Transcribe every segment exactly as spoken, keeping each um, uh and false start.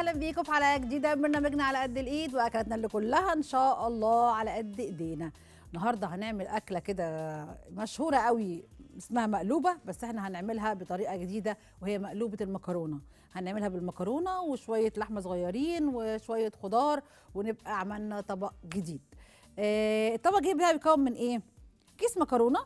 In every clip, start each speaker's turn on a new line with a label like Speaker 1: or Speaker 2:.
Speaker 1: وسهلا بيكم في حلقه جديده من برنامجنا على قد الايد، واكلاتنا اللي كلها ان شاء الله على قد ايدينا. النهارده هنعمل اكله كده مشهوره قوي اسمها مقلوبه، بس احنا هنعملها بطريقه جديده وهي مقلوبه المكرونه. هنعملها بالمكرونه وشويه لحمه صغيرين وشويه خضار، ونبقى عملنا طبق جديد. آه الطبق الجديد ده بيكون من ايه؟ كيس مكرونه،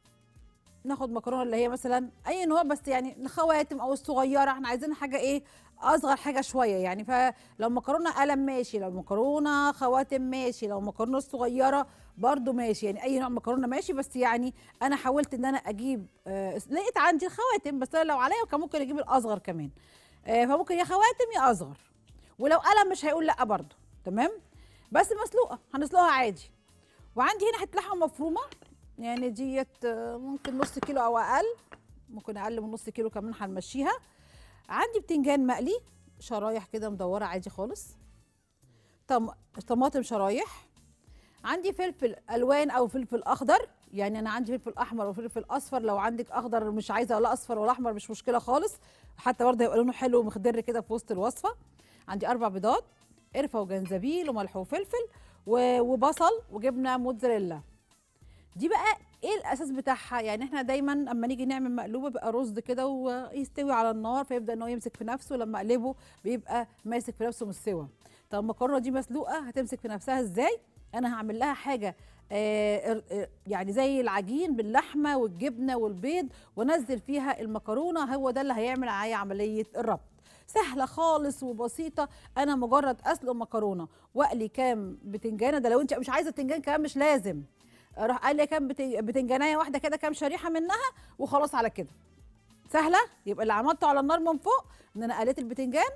Speaker 1: ناخد مكرونه اللي هي مثلا اي نوع، بس يعني الخواتم او الصغيره، احنا عايزين حاجه ايه اصغر حاجه شويه يعني. فلو مكرونه قلم ماشي، لو مكرونه خواتم ماشي، لو مكرونه صغيره برضو ماشي، يعني اي نوع مكرونه ماشي. بس يعني انا حاولت ان انا اجيب آه لقيت عندي الخواتم، بس انا لو عليا كان ممكن اجيب الاصغر كمان. آه فممكن يا خواتم يا اصغر، ولو قلم مش هيقول لا برضو. تمام، بس مسلوقه هنسلقها عادي. وعندي هنا حته لحمه مفرومه، يعني ديت ممكن نص كيلو او اقل، ممكن اقل من نص كيلو كمان هنمشيها. عندي بتنجان مقلي شرايح كده مدوره عادي خالص، طم... طماطم شرايح، عندي فلفل الوان او فلفل اخضر، يعني انا عندي فلفل احمر وفلفل اصفر، لو عندك اخضر مش عايزه ولا اصفر ولا احمر مش مشكله خالص، حتى برضه هيبقى لونه حلو ومخضر كده في وسط الوصفه. عندي اربع بيضات، قرفه وجنزبيل وملح وفلفل و... وبصل وجبنه موتزاريلا. دي بقى ايه الاساس بتاعها؟ يعني احنا دايما اما نيجي نعمل مقلوبه بيبقى رز كده ويستوي على النار فيبدا ان هو يمسك في نفسه، لما اقلبه بيبقى ماسك في نفسه مستوى. طب المكرونه دي مسلوقه هتمسك في نفسها ازاي؟ انا هعمل لها حاجه آه يعني زي العجين باللحمه والجبنه والبيض، وانزل فيها المكرونه، هو ده اللي هيعمل معايا عمليه الربط. سهله خالص وبسيطه. انا مجرد اسلق مكرونه واقلي كام بتنجانه، ده لو انت مش عايزه بتنجان كمان مش لازم، راح قال لي كام بتنجانيه واحده كده، كام شريحه منها وخلاص على كده. سهله. يبقى اللي عملته على النار من فوق ان انا قليت البتنجان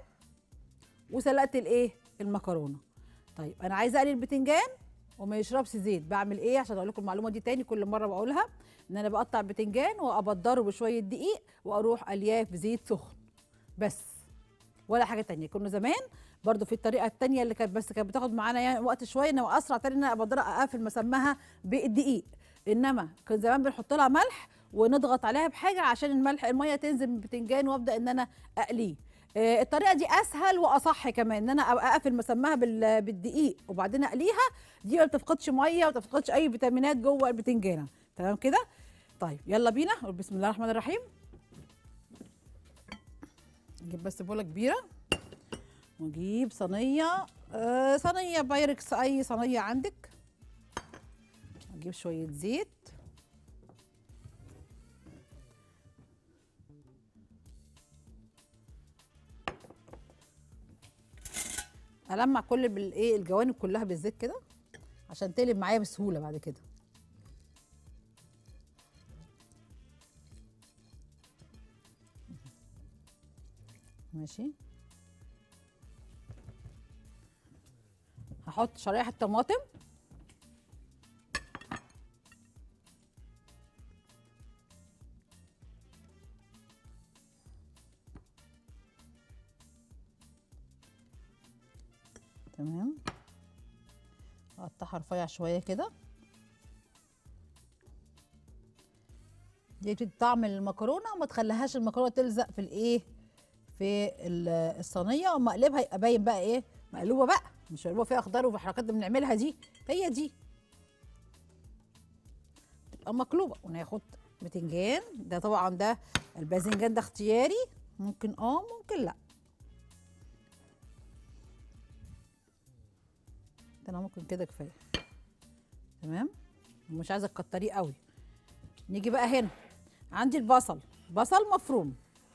Speaker 1: وسلقت الايه المكرونه. طيب انا عايزه اقلي البتنجان وما يشربش زيت، بعمل ايه عشان اقول لكم المعلومه دي تاني كل مره بقولها؟ ان انا بقطع البتنجان وابدره بشويه دقيق واروح قلياه في زيت سخن بس، ولا حاجه تانية. كنا زمان برضو في الطريقه التانية اللي كانت بس كانت بتاخد معانا يعني وقت شويه، انما اسرع تاني ان انا ابدر اقفل مسماها بالدقيق، انما كان زمان بنحط لها ملح ونضغط عليها بحاجه عشان الملح الميه تنزل من البتنجان وابدا ان انا اقليه. آه الطريقه دي اسهل واصح كمان، ان انا اقفل مسماها بالدقيق وبعدين اقليها. دي ما بتفقدش ميه وما بتفقدش اي فيتامينات جوه البتنجانه. تمام كده؟ طيب يلا بينا، بسم الله الرحمن الرحيم. نجيب بس بوله كبيره ونجيب صينيه، آه صينيه بايركس اي صينيه عندك. نجيب شويه زيت، المع كل بالايه الجوانب كلها بالزيت كده عشان تقلب معايا بسهوله بعد كده. ماشي، هحط شرايح الطماطم، تمام، اقطعها رفيع شويه كده. دي بتدي طعم المكرونه وما تخليهاش المكرونه تلزق في الايه في الصينيه، وما اقلبها يبقى باين بقى ايه مقلوبه بقى، مش مقلوبه فيها خضار وفي حركات اللي بنعملها دي، هي دي تبقى مقلوبه. وناخد بتنجان، ده طبعا ده الباذنجان ده اختياري، ممكن اه ممكن لا، ده انا ممكن كده كفايه. تمام، ومش عايزه تكتريه قوي. نيجي بقى هنا عندي البصل، بصل مفروم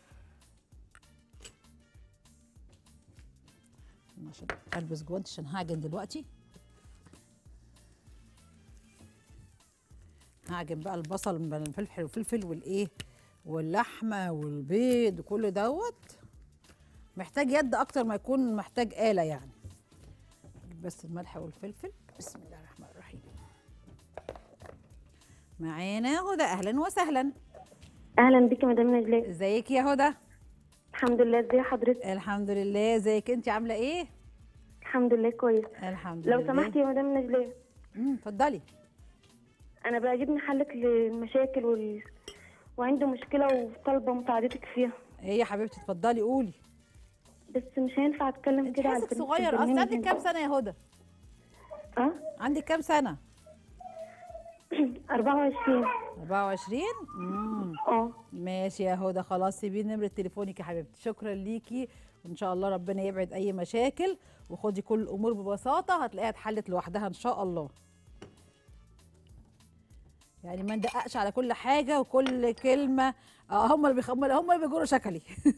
Speaker 1: عشان البس جوانت عشان هعجن دلوقتي. هعجن بقى البصل من الفلفل والفلفل والايه واللحمه والبيض وكل دوت، محتاج يد اكتر ما يكون محتاج آلة يعني. بس الملح والفلفل، بسم الله الرحمن الرحيم. معانا هدى، اهلا وسهلا.
Speaker 2: اهلا بيكي مدام نجلاء.
Speaker 1: ازيك يا هدى؟
Speaker 2: الحمد لله، ازي حضرتك؟
Speaker 1: الحمد لله، ازيك انت عامله ايه؟
Speaker 2: الحمد لله كويس.
Speaker 1: الحمد
Speaker 2: لو
Speaker 1: لله.
Speaker 2: لو سمحتي يا مدام نجلاء،
Speaker 1: امم اتفضلي.
Speaker 2: انا بيعجبني حلك للمشاكل وال... وعندي مشكله وطالبه مساعدتك فيها.
Speaker 1: ايه يا حبيبتي اتفضلي قولي.
Speaker 2: بس مش هينفع اتكلم
Speaker 1: انت
Speaker 2: كده على
Speaker 1: حاسك
Speaker 2: البرن-
Speaker 1: صغير اصلا.
Speaker 2: البرنامج
Speaker 1: عندك
Speaker 2: هنا.
Speaker 1: كام سنه يا هدى؟
Speaker 2: اه
Speaker 1: عندك كام سنه؟
Speaker 2: أربعة وعشرين.
Speaker 1: أربعة وعشرين. امم
Speaker 2: اه
Speaker 1: ماشي يا هدى، خلاص سيبي نمره تليفونك يا حبيبتي. شكرا ليكي، وان شاء الله ربنا يبعد اي مشاكل، وخدي كل الامور ببساطه هتلاقيها اتحلت لوحدها ان شاء الله. يعني ما ندققش على كل حاجه وكل كلمه. اه هم اللي بيخ... هم اللي بيجروا شكلي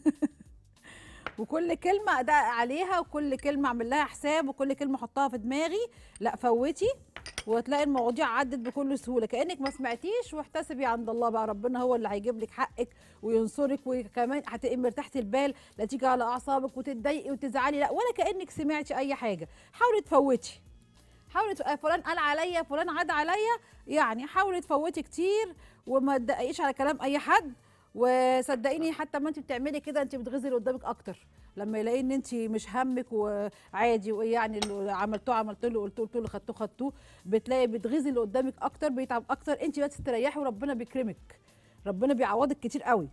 Speaker 1: وكل كلمه ادقق عليها، وكل كلمه اعمل لها حساب، وكل كلمه احطها في دماغي. لا فوتي وهتلاقي المواضيع عدت بكل سهوله كانك ما سمعتيش، واحتسبي عند الله بقى، ربنا هو اللي هيجيب لك حقك وينصرك، وكمان هتبقي مرتاحه البال، لا تيجي على اعصابك وتتضايقي وتزعلي، لا ولا كانك سمعتي اي حاجه. حاولي تفوتي، حاولي تف- فلان قال عليا، فلان عاد عليا، يعني حاولي تفوتي كتير وما تدققيش على كلام اي حد. وصدقيني حتى ما انت بتعملي كده انت بتغذي اللي قدامك اكتر، لما يلاقي ان انت مش همك وعادي، ويعني اللي عملتوه عملت له، قلت قلت له، خدتوه خدتوه، بتلاقي بتغذي اللي قدامك اكتر، بيتعب اكتر، انت بقى تستريحي وربنا بيكرمك، ربنا بيعوضك كتير قوي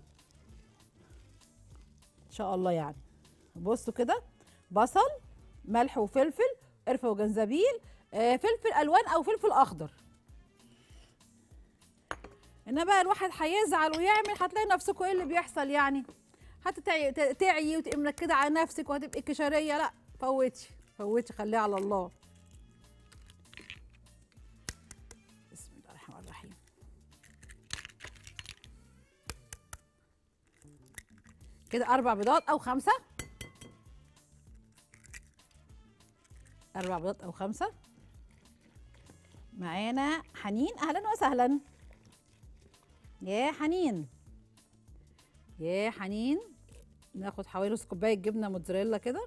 Speaker 1: ان شاء الله. يعني بصوا كده، بصل، ملح وفلفل، قرفه وجنزبيل، آه، فلفل الوان او فلفل اخضر. ان بقى الواحد هيزعل ويعمل، هتلاقي نفسكوا ايه اللي بيحصل يعني، هتتعي تعي وتبقي منكده على نفسك وهتبقي كشريه. لا فوتي فوتي، خليها على الله. بسم الله الرحمن الرحيم. كده اربع بيضات او خمسه، اربع بيضات او خمسه. معانا حنين، اهلا وسهلا يا حنين. يا حنين، ناخد حوالي نص كوبايه جبنه موتزاريلا كده.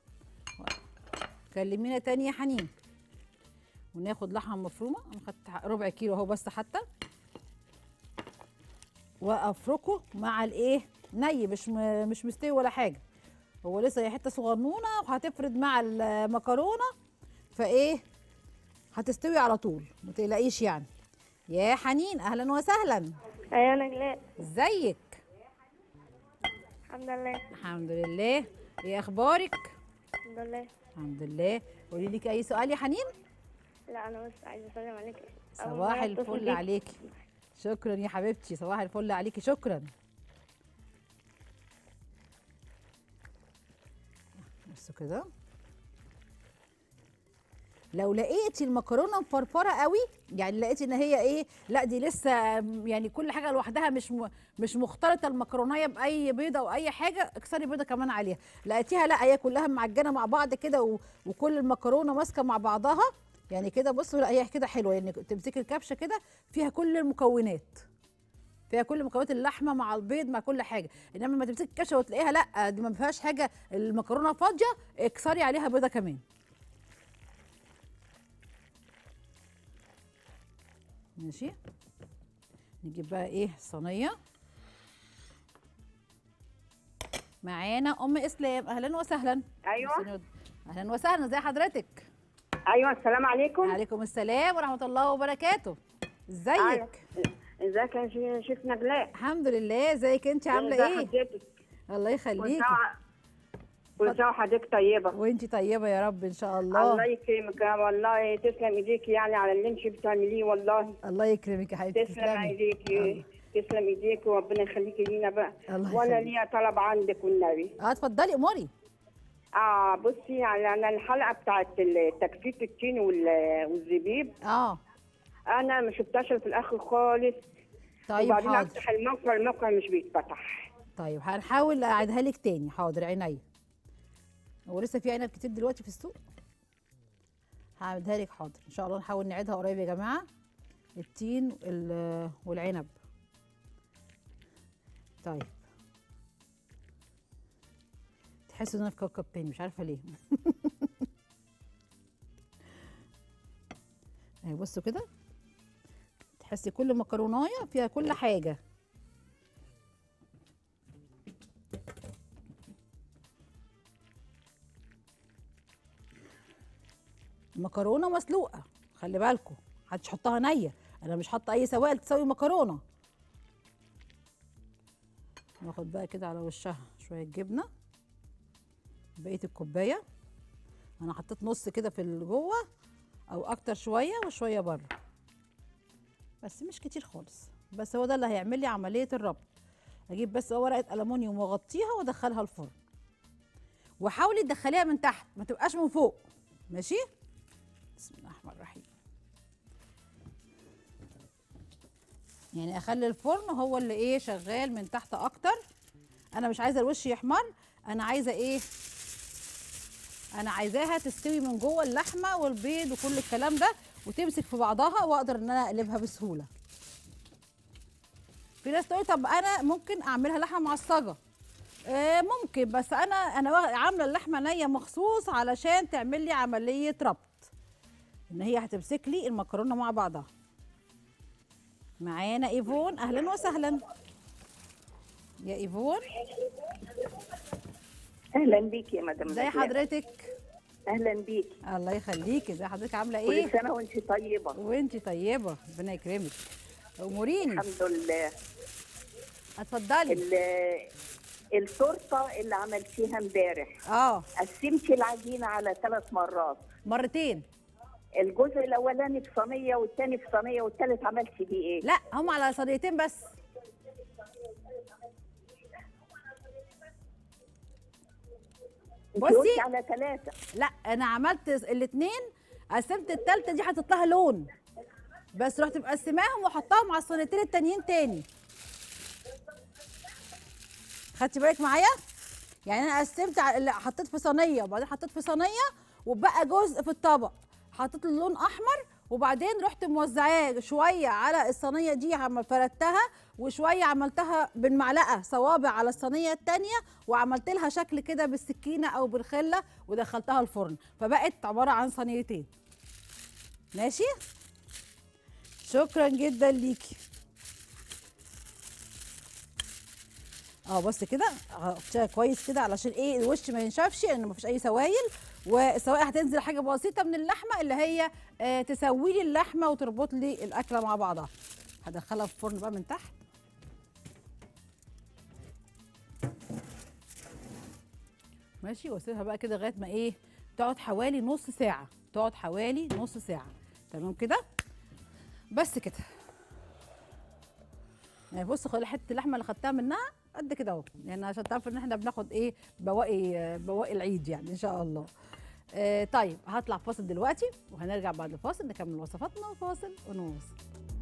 Speaker 1: كلمينا تاني يا حنين. وناخد لحمه مفرومه، انا خدت ربع كيلو اهو بس حتى، وافركه مع الايه، ني، مش م... مش مستوي ولا حاجه، هو لسه هي حته صغنونه، وهتفرد مع المكرونه فايه هتستوي على طول، ما تقلقيش يعني. يا حنين اهلا وسهلا.
Speaker 2: ايوه نجلاء.
Speaker 1: ازيك؟
Speaker 2: الحمد لله.
Speaker 1: الحمد لله. ايه اخبارك؟
Speaker 2: الحمد لله.
Speaker 1: الحمد لله. قولي لك اي سؤال يا حنين.
Speaker 2: لا انا بس عايزه اسلم عليك. أول
Speaker 1: صباح
Speaker 2: مرة أتصل
Speaker 1: الفل
Speaker 2: بيك.
Speaker 1: عليكي. شكرا يا حبيبتي، صباح الفل عليكي، شكرا. بصوا كده، لو لقيتي المكرونه مفرفره قوي، يعني لقيتي ان هي ايه، لا دي لسه يعني كل حاجه لوحدها، مش م... مش مختلطه المكرونيه باي بيضه او اي حاجه، اكسري بيضه كمان عليها. لقيتيها لا هي كلها معجنه مع بعض كده، و... وكل المكرونه ماسكه مع بعضها يعني كده، بصوا لا هي كده حلوه، يعني تمسكي الكبشه كده فيها كل المكونات، فيها كل مكونات اللحمه مع البيض مع كل حاجه. انما لما تمسكي الكبشه وتلاقيها لا دي ما فيهاش حاجه، المكرونه فاضيه، اكسري عليها بيضه كمان. ماشي، نجيب بقى ايه صينيه. معانا ام اسلام، اهلا وسهلا.
Speaker 3: ايوه
Speaker 1: اهلا وسهلا، ازي حضرتك؟
Speaker 3: ايوه السلام عليكم.
Speaker 1: وعليكم السلام ورحمه الله وبركاته. ازيك؟
Speaker 3: أيوة. ازيك يا شي- شيخ نجلاء؟
Speaker 1: الحمد لله. ازيك انت عامله
Speaker 3: ازي
Speaker 1: ايه؟
Speaker 3: حضرتك؟
Speaker 1: الله يخليكي.
Speaker 3: كل سنه وحضرتك طيبه.
Speaker 1: وانت طيبه يا رب ان شاء الله.
Speaker 3: الله يكرمك والله، تسلم ايديكي يعني على اللي انت بتعمليه والله.
Speaker 1: الله يكرمك يا حبيبتي.
Speaker 3: تسلم ايديكي، تسلم ايديكي وربنا يخليكي لينا بقى.
Speaker 1: الله
Speaker 3: وانا
Speaker 1: يخليك.
Speaker 3: ليا طلب عندك والنبي.
Speaker 1: اه اتفضلي اموري.
Speaker 3: اه بصي، يعني انا الحلقه بتاعت تجفيف التين وال- والزبيب،
Speaker 1: اه
Speaker 3: انا ما شفتهاش في الاخر خالص.
Speaker 1: طيب
Speaker 3: وبعدين
Speaker 1: حاضر.
Speaker 3: افتح الموقع، الموقع مش بيتفتح.
Speaker 1: طيب هنحاول اعيدها لك تاني. حاضر عينيا. هو لسه في عنب كتير دلوقتي في السوق، هعملها لك حاضر ان شاء الله. نحاول نعيدها قريب يا جماعه، التين وال- والعنب. طيب تحسوا ان انا في كوكب تاني مش عارفه ليه اهي بصوا كده، تحسي كل مكرونايه فيها كل حاجه. المكرونه مسلوقه، خلي بالكم محدش يحطها نيه، انا مش حاطه اي سوائل تسوي مكرونه. ناخد بقى كده على وشها شويه جبنه، بقيه الكوبايه. انا حطيت نص كده في اللي جوه او اكتر شويه وشويه بره، بس مش كتير خالص، بس هو ده اللي هيعمل لي عمليه الربط. اجيب بس ورقه الومنيوم واغطيها وادخلها الفرن، وحاولي تدخليها من تحت ما تبقاش من فوق. ماشي. بسم الله الرحمن الرحيم. يعني اخلي الفرن هو اللي ايه شغال من تحت اكتر. انا مش عايزه الوش يحمر، انا عايزه ايه، انا عايزاها تستوي من جوه اللحمه والبيض وكل الكلام ده وتمسك في بعضها واقدر ان انا اقلبها بسهوله. في ناس تقول طب انا ممكن اعملها لحمه معصجه. آه ممكن، بس انا انا عامله اللحمه نيه مخصوص علشان تعمل لي عمليه ربط، ان هي هتمسك لي المكرونه مع بعضها. معانا ايفون، اهلا وسهلا يا ايفون.
Speaker 4: اهلا بيكي يا مدام
Speaker 1: ازي
Speaker 4: نجلاء.
Speaker 1: حضرتك؟
Speaker 4: اهلا بيكي.
Speaker 1: الله يخليكي. ازي حضرتك؟ عامله ايه؟
Speaker 4: كل سنه وانت طيبه.
Speaker 1: وانتي طيبه، ربنا يكرمك. اموريني.
Speaker 4: الحمد لله.
Speaker 1: اتفضلي.
Speaker 4: ال- التورته اللي عملتيها امبارح
Speaker 1: اه
Speaker 4: قسمتي العجينه على ثلاث مرات.
Speaker 1: مرتين.
Speaker 4: الجزء الاولاني في صينيه والثاني في صينيه والثالث عملتي بيه ايه؟
Speaker 1: لا هم على صينيتين بس.
Speaker 4: انت
Speaker 1: بصي.
Speaker 4: قلتي على ثلاثه.
Speaker 1: لا انا عملت الاثنين، قسمت الثالثه دي حطيت لها لون، بس رحت مقسماهم وحطاهم على الصينيتين التانيين تاني. خدتي بالك معايا؟ يعني انا قسمت ع- اللي حطيت في صينيه وبعدين حطيت في صينيه وبقى جزء في الطبق، حطيت له لون احمر وبعدين رحت موزعاه شويه على الصينيه دي عم فردتها، وشويه عملتها بالمعلقه صوابع على الصينيه التانيه وعملت لها شكل كده بالسكينه او بالخله ودخلتها الفرن، فبقت عباره عن صينيتين. ماشي؟ شكرا جدا ليكي. اه بص كده غطيها كويس كده علشان ايه الوش ما ينشفش، لان مفيش اي سوائل، والسوائل هتنزل حاجه بسيطه من اللحمه اللي هي آه تسوي لي اللحمه وتربط لي الاكله مع بعضها. هدخلها في الفرن بقى من تحت. ماشي. واسيبها بقى كده لغايه ما ايه تقعد حوالي نص ساعه، تقعد حوالي نص ساعه. تمام كده. بس كده. يعني بص خد حته اللحمه اللي خدتها منها قد كده اهو، يعني عشان تعرفوا ان احنا بناخد ايه بواقي بواقي العيد يعني ان شاء الله. آه طيب هطلع فاصل دلوقتي وهنرجع بعد الفاصل نكمل وصفاتنا وفاصل ونواصل.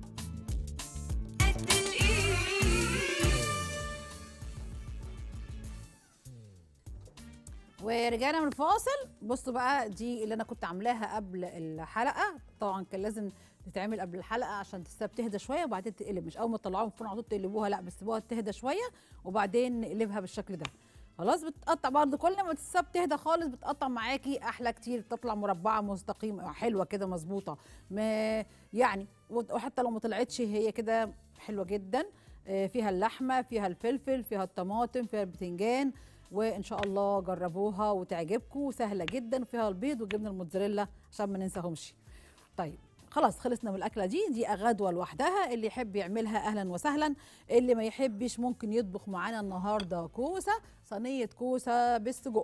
Speaker 1: ورجعنا من الفاصل. بصوا بقى دي اللي انا كنت عاملاها قبل الحلقه، طبعا كان لازم تتعمل قبل الحلقه عشان تسيبها تهدى شويه وبعدين تقلب، مش اول ما تطلعوها من الفرن على طول تقلبوها، لا بتسيبوها تهدى شويه وبعدين نقلبها بالشكل ده. خلاص بتقطع برضه كل ما تسيب تهدى خالص بتقطع معاكي احلى كتير، بتطلع مربعه مستقيمه حلوه كده مظبوطه يعني، وحتى لو ما طلعتش هي كده حلوه جدا. فيها اللحمه، فيها الفلفل، فيها الطماطم، فيها البتنجان، وان شاء الله جربوها وتعجبكم، سهله جدا، وفيها البيض والجبنه الموتزاريلا عشان ما ننساهمش. طيب خلاص خلصنا من الاكله دي، دي غدوه لوحدها، اللي يحب يعملها اهلا وسهلا، اللي ما يحبش ممكن يطبخ معانا النهارده كوسه، صينيه كوسه بالسجق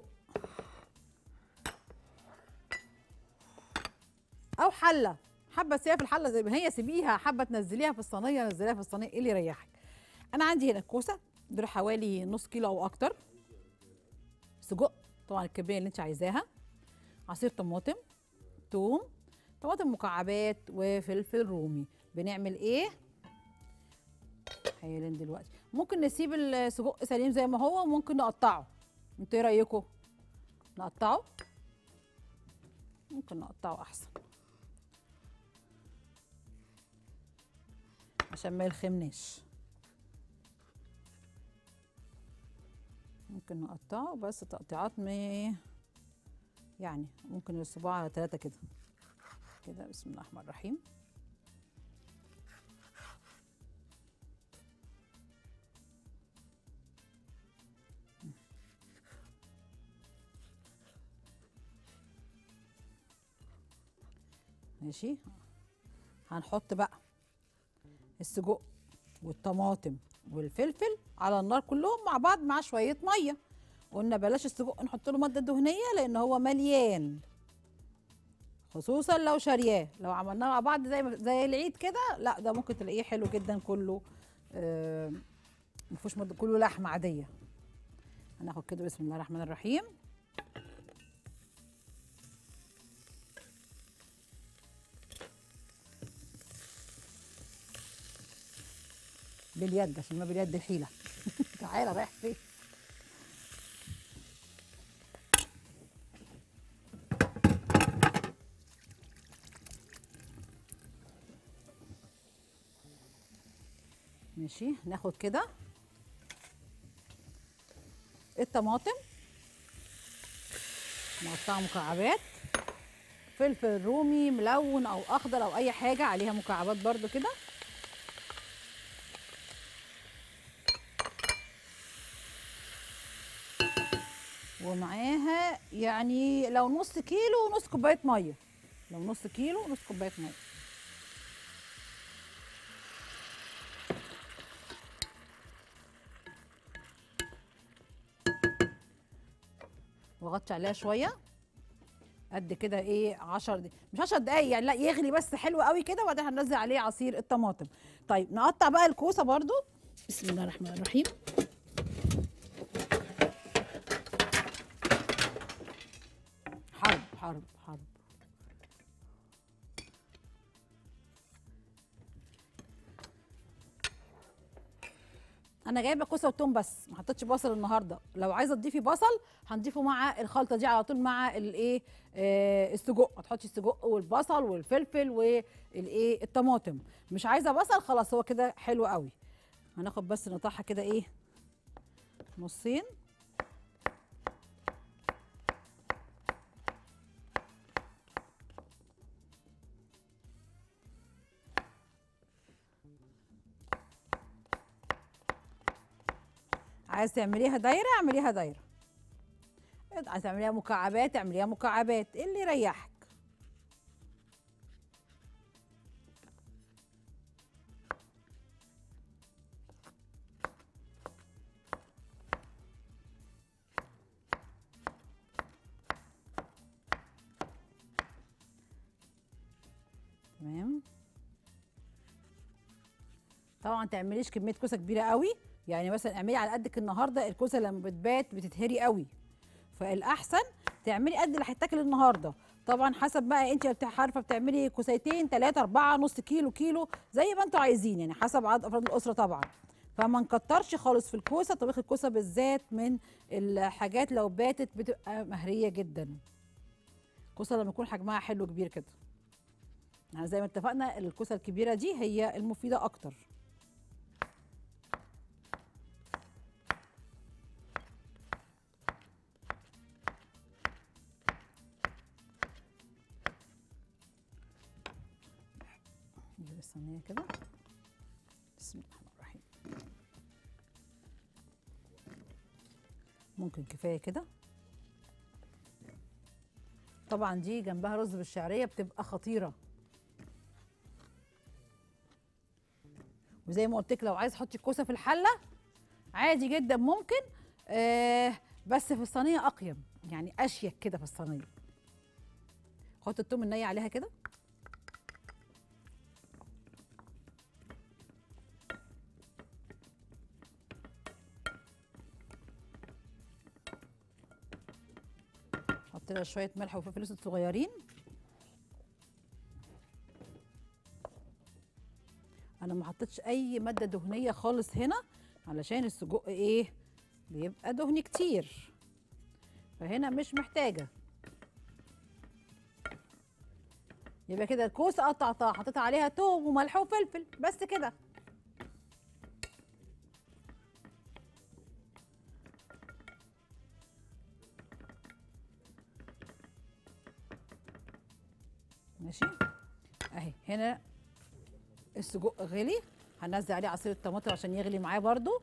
Speaker 1: او حله، حابه تسيبيها في الحله زي ما هي سيبيها، حابه تنزليها في الصينيه نزليها في الصينيه، ايه اللي يريحك. انا عندي هنا الكوسه دول حوالي نص كيلو او اكتر، سجق طبعا الكميه اللي انت عايزاها، عصير طماطم، توم، طماطم مكعبات، وفلفل رومي. بنعمل ايه حالا دلوقتي؟ ممكن نسيب السجق سليم زي ما هو وممكن نقطعه، انتوا ايه رايكم؟ نقطعه، ممكن نقطعه احسن عشان ما يلخمناش. ممكن نقطعه بس تقطيعات ما يعني ممكن الصباع على ثلاثة كده كده. بسم الله الرحمن الرحيم. ماشي. هنحط بقى السجق والطماطم والفلفل على النار كلهم مع بعض مع شوية مية، قلنا بلاش السجق نحط له ماده دهنيه لان هو مليان، خصوصا لو شارياه. لو عملناه مع بعض زي ما- زي العيد كده، لا ده ممكن تلاقيه حلو جدا كله آه ما فيهوش ماده، كله لحمه عاديه. هناخد كده بسم الله الرحمن الرحيم. باليد عشان ما باليد الحيله. تعالى رايح فين؟ ماشي، ناخد كده الطماطم مقطعه مكعبات، فلفل رومي ملون او اخضر او اي حاجه عليها مكعبات برضو كده، ومعاها يعني لو نص كيلو نص كوبايه ميه، لو نص كيلو نص كوبايه ميه. واغطي عليها شويه قد كده ايه عشر دقايق، مش عشر دقايق يعني، لا يغلي بس حلو قوي كده، وبعدين هننزل عليه عصير الطماطم. طيب نقطع بقى الكوسه برضو بسم الله الرحمن الرحيم. حرب حرب حرب. انا جايبه كوسه وتوم بس، ما حطيتش بصل النهارده. لو عايزه تضيفي بصل هنضيفه مع الخلطه دي على طول مع الايه آه السجق، ما تحطش السجق والبصل والفلفل والايه الطماطم. مش عايزه بصل خلاص، هو كده حلو قوي. هناخد بس نقطعها كده ايه نصين. عايز تعمليها دايره اعمليها دايره، عايز تعمليها مكعبات اعمليها مكعبات، إيه اللي يريحك. تمام. طبعا تعمليش كميه كوسه كبيره قوي، يعني مثلا اعملي على قدك النهارده، الكوسه لما بتبات بتتهري قوي، فالاحسن تعملي قد اللي هيتاكل النهارده. طبعا حسب بقى انت عارفه بتعملي كوسيتين ثلاثه اربعه نص كيلو كيلو زي ما انتوا عايزين، يعني حسب عدد افراد الاسره طبعا. فما نكترش خالص في الكوسه، طبيخ الكوسه بالذات من الحاجات لو باتت بتبقى مهريه جدا. الكوسه لما يكون حجمها حلو كبير كده، يعني زي ما اتفقنا الكوسه الكبيره دي هي المفيده اكتر. نجيب الصينيه كده بسم الله الرحمن الرحيم. ممكن كفايه كده. طبعا دي جنبها رز بالشعريه بتبقى خطيره. وزي ما قلت لك لو عايز تحطي الكوسه في الحله عادي جدا ممكن، آه بس في الصينيه اقيم، يعني اشيك كده في الصينيه. حط التوم الني عليها كده، حط لها شويه ملح وفلفل اسود صغيرين. انا ما حطيتش اي ماده دهنيه خالص هنا علشان السجق ايه بيبقى دهن كتير، فهنا مش محتاجه. يبقى كده الكوسه قطعتها حطيت عليها توم وملح وفلفل بس كده. ماشي اهي. هنا السجق غلي، هننزل عليه عصير الطماطم عشان يغلي معاه برضو.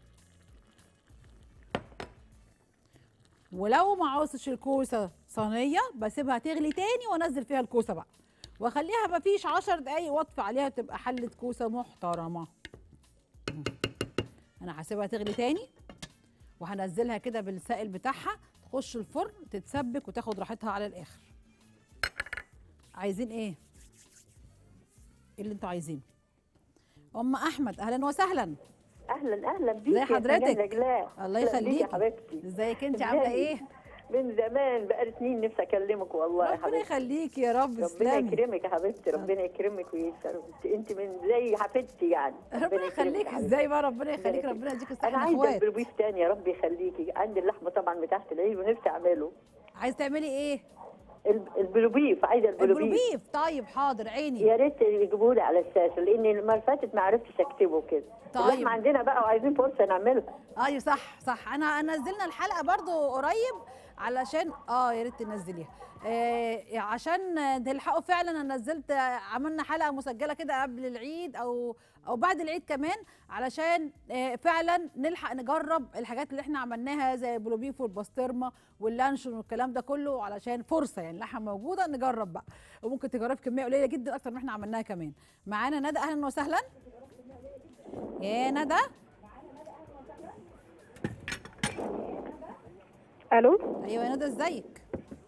Speaker 1: ولو ما عوزتش الكوسه صينيه بسيبها تغلي تاني وانزل فيها الكوسه بقى، واخليها مفيش عشر دقايق واطفي عليها تبقى حله كوسه محترمه. انا هسيبها تغلي تاني وهنزلها كده بالسائل بتاعها تخش الفرن تتسبك وتاخد راحتها على الاخر. عايزين ايه؟ ايه اللي انتوا عايزينه؟ ام احمد اهلا وسهلا.
Speaker 4: اهلا اهلا بيكي.
Speaker 1: ازي حضرتك؟
Speaker 4: الله
Speaker 1: الله يخليكي
Speaker 4: يا حبيبتي.
Speaker 1: ازيك انت عامله ايه؟
Speaker 4: من زمان بقالي سنين نفسي اكلمك والله يا
Speaker 1: ربنا
Speaker 4: حبيبتي.
Speaker 1: يخليكي يا رب.
Speaker 4: ربنا
Speaker 1: تسلمي.
Speaker 4: يكرمك يا حبيبتي، ربنا يكرمك ويسر. انت من زي حبيبتي يعني.
Speaker 1: ربنا يخليكي. ازاي بقى ربنا يخليكي، ربنا يديك الصحه.
Speaker 4: انا عايزه البلوبيف تاني يا رب يخليكي. عندي اللحمه طبعا بتاعت العيد ونفسي اعمله.
Speaker 1: عايز تعملي ايه؟
Speaker 4: البلوبيف، عايزه البلوبيف.
Speaker 1: البلوبيف طيب حاضر عيني.
Speaker 4: يا ريت يجيبوا لي على الشاشه لان المره اللي فاتت ما عرفتش اكتبه كده.
Speaker 1: طيب
Speaker 4: اللحمه عندنا بقى وعايزين فرصه نعملها.
Speaker 1: ايوه صح صح. انا نزلنا الحلقه برضو قريب علشان اه يا ريت تنزليها آه عشان تلحقوا فعلا. انا نزلت عملنا حلقه مسجله كده قبل العيد او او بعد العيد كمان علشان آه فعلا نلحق نجرب الحاجات اللي احنا عملناها زي البلوبيف والبسطرمه واللانشون والكلام ده كله، علشان فرصه يعني اللحمه موجوده نجرب بقى، وممكن تجرب كميه قليله جدا اكتر من احنا عملناها كمان. معانا ندى اهلا وسهلا. يا ندى.
Speaker 2: الو.
Speaker 1: ايوه يا ندى ازيك؟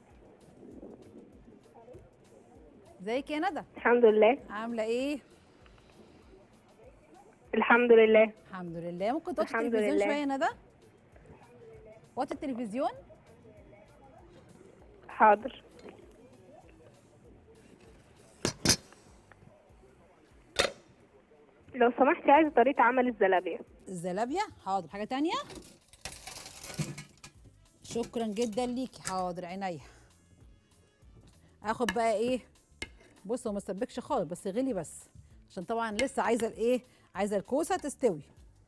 Speaker 1: ازيك يا ندى؟
Speaker 2: الحمد لله.
Speaker 1: عامله ايه؟
Speaker 2: الحمد لله.
Speaker 1: الحمد لله. ممكن توطي
Speaker 2: الحمد
Speaker 1: التلفزيون
Speaker 2: لله.
Speaker 1: شويه يا ندى؟ وطي التلفزيون.
Speaker 2: حاضر. لو سمحتي عايزه طريقه عمل الزلابيه.
Speaker 1: الزلابيه حاضر. حاجه تانية؟ شكرا جدا ليكي. حاضر عينيا. اخد بقى ايه؟ بص هو ما استبكش خالص بس غلي بس، عشان طبعا لسه عايزه الايه؟ عايزه الكوسه تستوي.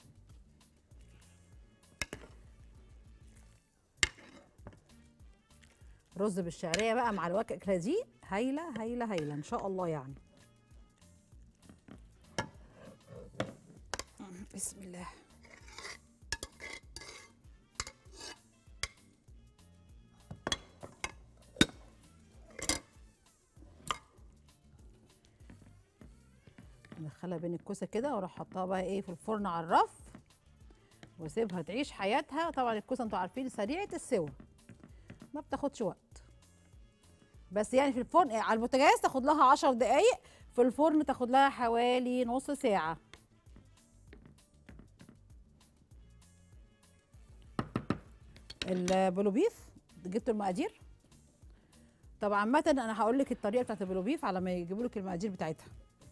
Speaker 1: رز بالشعريه بقى مع الوكله دي هايله هايله هايله ان شاء الله يعني. بسم الله. ندخلها بين الكوسه كده واروح حطها بقى ايه في الفرن على الرف واسيبها تعيش حياتها. طبعا الكوسه انتوا عارفين سريعه السوى ما بتاخدش وقت، بس يعني في الفرن على البوتاجاز تاخد لها عشر دقايق، في الفرن تاخد لها حوالي نص ساعه. البلوبيف جبتوا المقادير؟ طبعا عامه انا هقول لك الطريقه بتاعت البلوبيف على ما يجيبوا لك المقادير بتاعتها.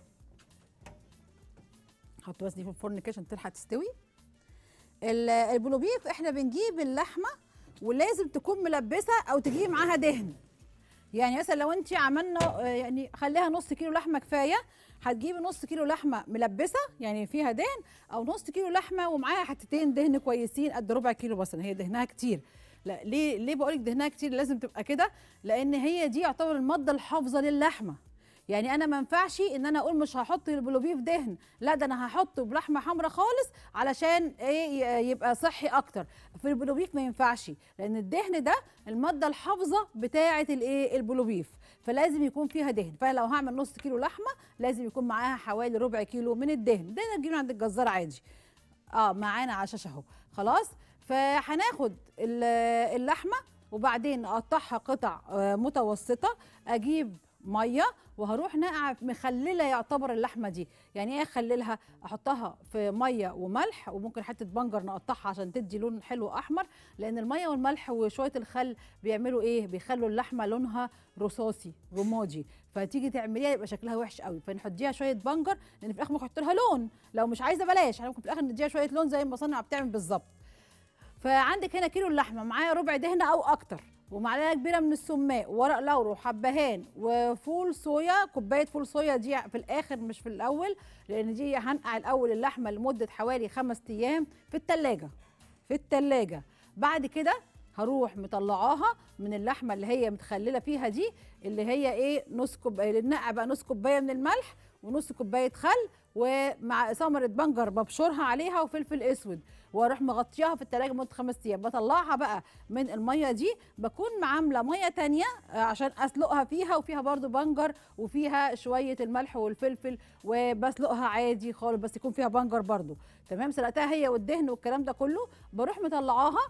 Speaker 1: حطوا بس دي في الفرن كده عشان تلحق تستوي. البلوبيف احنا بنجيب اللحمه ولازم تكون ملبسه او تجيب معاها دهن. يعني مثلا لو انت عملنا يعني خليها نص كيلو لحمه كفايه، هتجيبي نص كيلو لحمه ملبسه يعني فيها دهن، او نص كيلو لحمه ومعاها حتتين دهن كويسين قد ربع كيلو مثلا. هي دهنها كتير. لا ليه ليه بقول لك دهنها كتير لازم تبقى كده؟ لان هي دي يعتبر الماده الحافظه للحمه. يعني انا ما ينفعش ان انا اقول مش هحط البلوبيف دهن، لا ده انا هحطه بلحمه حمراء خالص علشان ايه يبقى صحي اكتر. في البلوبيف ما ينفعش، لان الدهن ده الماده الحافظه بتاعه الايه البلوبيف، فلازم يكون فيها دهن. فانا لو هعمل نص كيلو لحمه لازم يكون معاها حوالي ربع كيلو من الدهن. ده نجيبه عند الجزار عادي. اه معانا على الشاشه اهو. خلاص. فهناخد اللحمه وبعدين اقطعها قطع متوسطه، اجيب ميه وهروح ناقعه مخلله يعتبر اللحمه دي. يعني ايه اخللها؟ احطها في ميه وملح وممكن حته بنجر نقطعها عشان تدي لون حلو احمر، لان الميه والملح وشويه الخل بيعملوا ايه؟ بيخلوا اللحمه لونها رصاصي رمادي، فتيجي تعمليها يبقى شكلها وحش قوي. فنحطيها شويه بنجر لان في الاخر ممكن نحط لها لون، لو مش عايزه بلاش، احنا ممكن في الاخر نديها شويه لون زي ما المصنع بتعمل بالظبط. فعندك هنا كيلو اللحمه معايا ربع دهنه او اكتر، ومعلقه كبيره من السماق وورق لورا وحبهان وفول صويا. كوبايه فول صويا دي في الاخر مش في الاول، لان دي هنقع الاول اللحمه لمده حوالي خمس ايام في التلاجة في التلاجة. بعد كده هروح مطلعاها من اللحمه اللي هي متخلله فيها دي، اللي هي ايه نص كوبايه، ننقع بقى نص كوبايه من الملح ونص كوبايه خل، ومع ثمره بنجر ببشرها عليها وفلفل اسود، واروح مغطياها في التلاجة لمده خمس ايام. بطلعها بقى من الميه دي، بكون عامله ميه تانية عشان اسلقها فيها، وفيها برضو بنجر وفيها شويه الملح والفلفل، وبسلقها عادي خالص بس يكون فيها بنجر برضو. تمام، سلقتها هي والدهن والكلام ده كله، بروح مطلعاها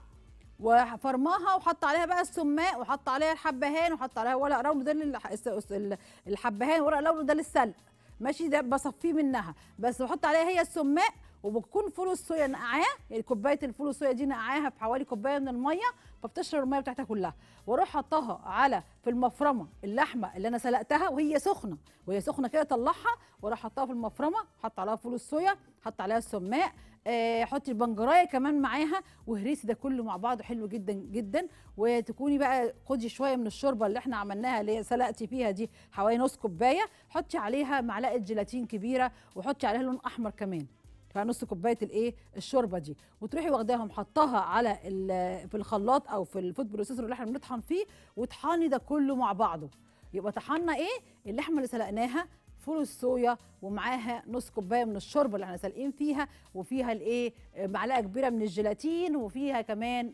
Speaker 1: وفرماها وحط عليها بقى السماق، وحط عليها الحبهان، وحط عليها ورق لورا ده للح- الحبهان، ورق لورا ده للسلق ماشي، ده بصفيه منها بس، بحط عليها هي السماق. وبتكون فول الصويا نقعاه، يعني كوبايه الفول الصويا دي نقعاها في حوالي كوبايه من الميه، فبتشرب الميه بتاعتها كلها. واروح حطها على في المفرمه اللحمه اللي انا سلقتها وهي سخنه، وهي سخنه كده اطلعها واروح حطها في المفرمه، حط عليها فول الصويا، حط عليها السماق، آه حطي البنجرايه كمان معاها، وهريسي ده كله مع بعضه حلو جدا جدا. وتكوني بقى خدي شويه من الشوربه اللي احنا عملناها اللي هي سلقتي فيها دي حوالي نص كوبايه، حطي عليها معلقه جيلاتين كبيره، وحطي عليها لون احمر كمان، نص كوبايه الايه الشوربه دي، وتروحي واخداها محطاها على في الخلاط او في الفود بروسيسور اللي احنا بنطحن فيه، وطحني ده كله مع بعضه. يبقى طحنا ايه؟ اللحمه اللي سلقناها، فول الصويا، ومعاها نص كوبايه من الشوربه اللي احنا سالقين فيها، وفيها الايه معلقه كبيره من الجيلاتين، وفيها كمان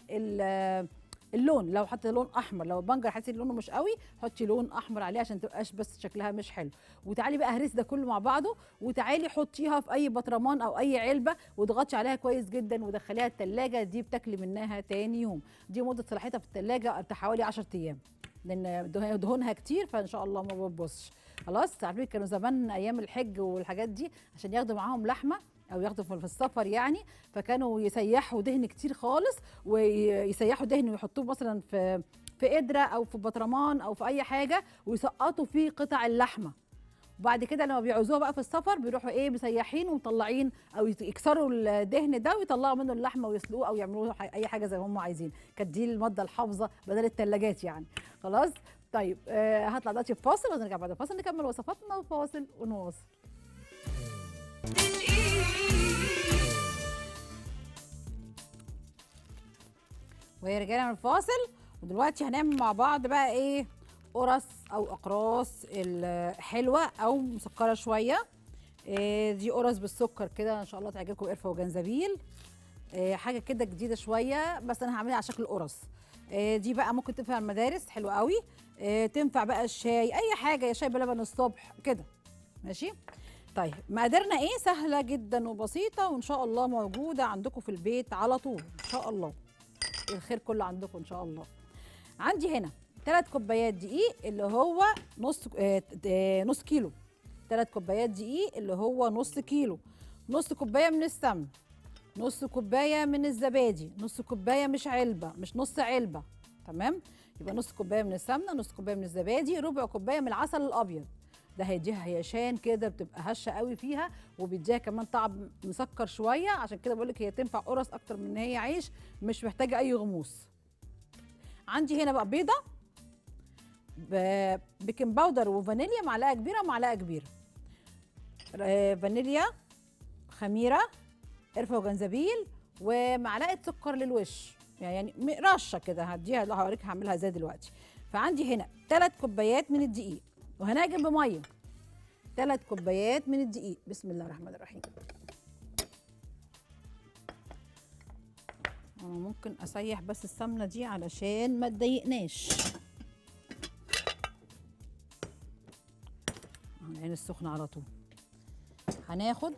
Speaker 1: اللون، لو حطيت لون احمر، لو البنجر حسيت لونه مش قوي حطي لون احمر عليه عشان تبقاش بس شكلها مش حلو. وتعالي بقى هرس ده كله مع بعضه، وتعالي حطيها في اي بطرمان او اي علبه، واضغطي عليها كويس جدا، ودخليها التلاجة. دي بتاكلي منها تاني يوم. دي مده صلاحيتها في التلاجة حوالي عشرة ايام، لان دهونها كتير فان شاء الله ما بتبصش. خلاص، تعرفين كانوا زمان ايام الحج والحاجات دي عشان ياخدوا معاهم لحمه او ياخدوا في السفر يعني، فكانوا يسيحوا دهن كتير خالص، ويسيحوا دهن ويحطوه مثلا في في قدره او في بطرمان او في اي حاجه، ويسقطوا فيه قطع اللحمه. وبعد كده لما بيعوزوها بقى في السفر بيروحوا ايه مسيحين ومطلعين، او يكسروا الدهن ده ويطلعوا منه اللحمه ويسلقوه او يعملوا اي حاجه زي ما هم عايزين. كانت دي الماده الحافظه بدل الثلاجات يعني. خلاص طيب، آه هطلع دلوقتي في فاصل، ونرجع بعد الفاصل نكمل وصفاتنا وفاصل ونواصل. ورجعنا من الفاصل، ودلوقتي هنعمل مع بعض بقى ايه قرص او اقراص الحلوه او مسكره شويه. إيه دي قرص بالسكر كده، ان شاء الله تعجبكم، قرفه وجنزبيل. إيه حاجه كده جديده شويه، بس انا هعملها على شكل قرص. إيه دي بقى ممكن تنفع المدارس، حلوه قوي. إيه تنفع بقى الشاي، اي حاجه، يا شاي بلبن الصبح كده ماشي. طيب مقاديرنا ايه؟ سهله جدا وبسيطه، وان شاء الله موجوده عندكم في البيت على طول ان شاء الله. الخير كله عندكم ان شاء الله. عندي هنا ثلاث كوبايات دقيق اللي هو نص آه آه نص كيلو، ثلاث كوبايات دقيق اللي هو نص كيلو، نص كوبايه من السمن، نص كوبايه من الزبادي، نص كوبايه مش علبه، مش نص علبه، تمام؟ يبقى نص كوبايه من السمنه، نص كوبايه من الزبادي، ربع كوبايه من العسل الابيض. ده هيديها هيشان كده، بتبقى هشه قوي فيها، وبيديها كمان طعم مسكر شويه، عشان كده بقول لك هي تنفع قرص اكتر من ان هي عيش، مش محتاجه اي غموس. عندي هنا بقى بيضه، بيكنج باودر وفانيليا، معلقه كبيره ومعلقه كبيره، فانيليا، خميره، قرفه وجنزبيل، ومعلقه سكر للوش، يعني رشه كده هديها، لو هوريك هعملها ازاي دلوقتي. فعندي هنا ثلاث كوبايات من الدقيق، وهنعجن بميه. ثلاث كوبايات من الدقيق، بسم الله الرحمن الرحيم. انا ممكن اسيح بس السمنه دي علشان ما تضايقناش. العين السخنه على طول. هناخد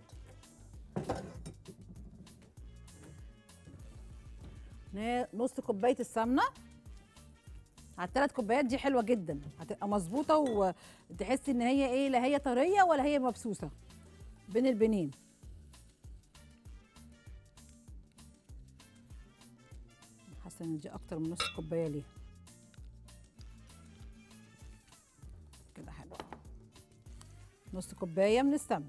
Speaker 1: نص كوبايه السمنه على الثلاث كوبايات دي، حلوه جدا، هتبقى مظبوطه، وتحسي ان هي ايه، لا هي طريه ولا هي مبسوسه، بين البنين. حاسه ان دي اكتر من نص كوبايه ليها كده، حلوه. نص كوبايه من السمن،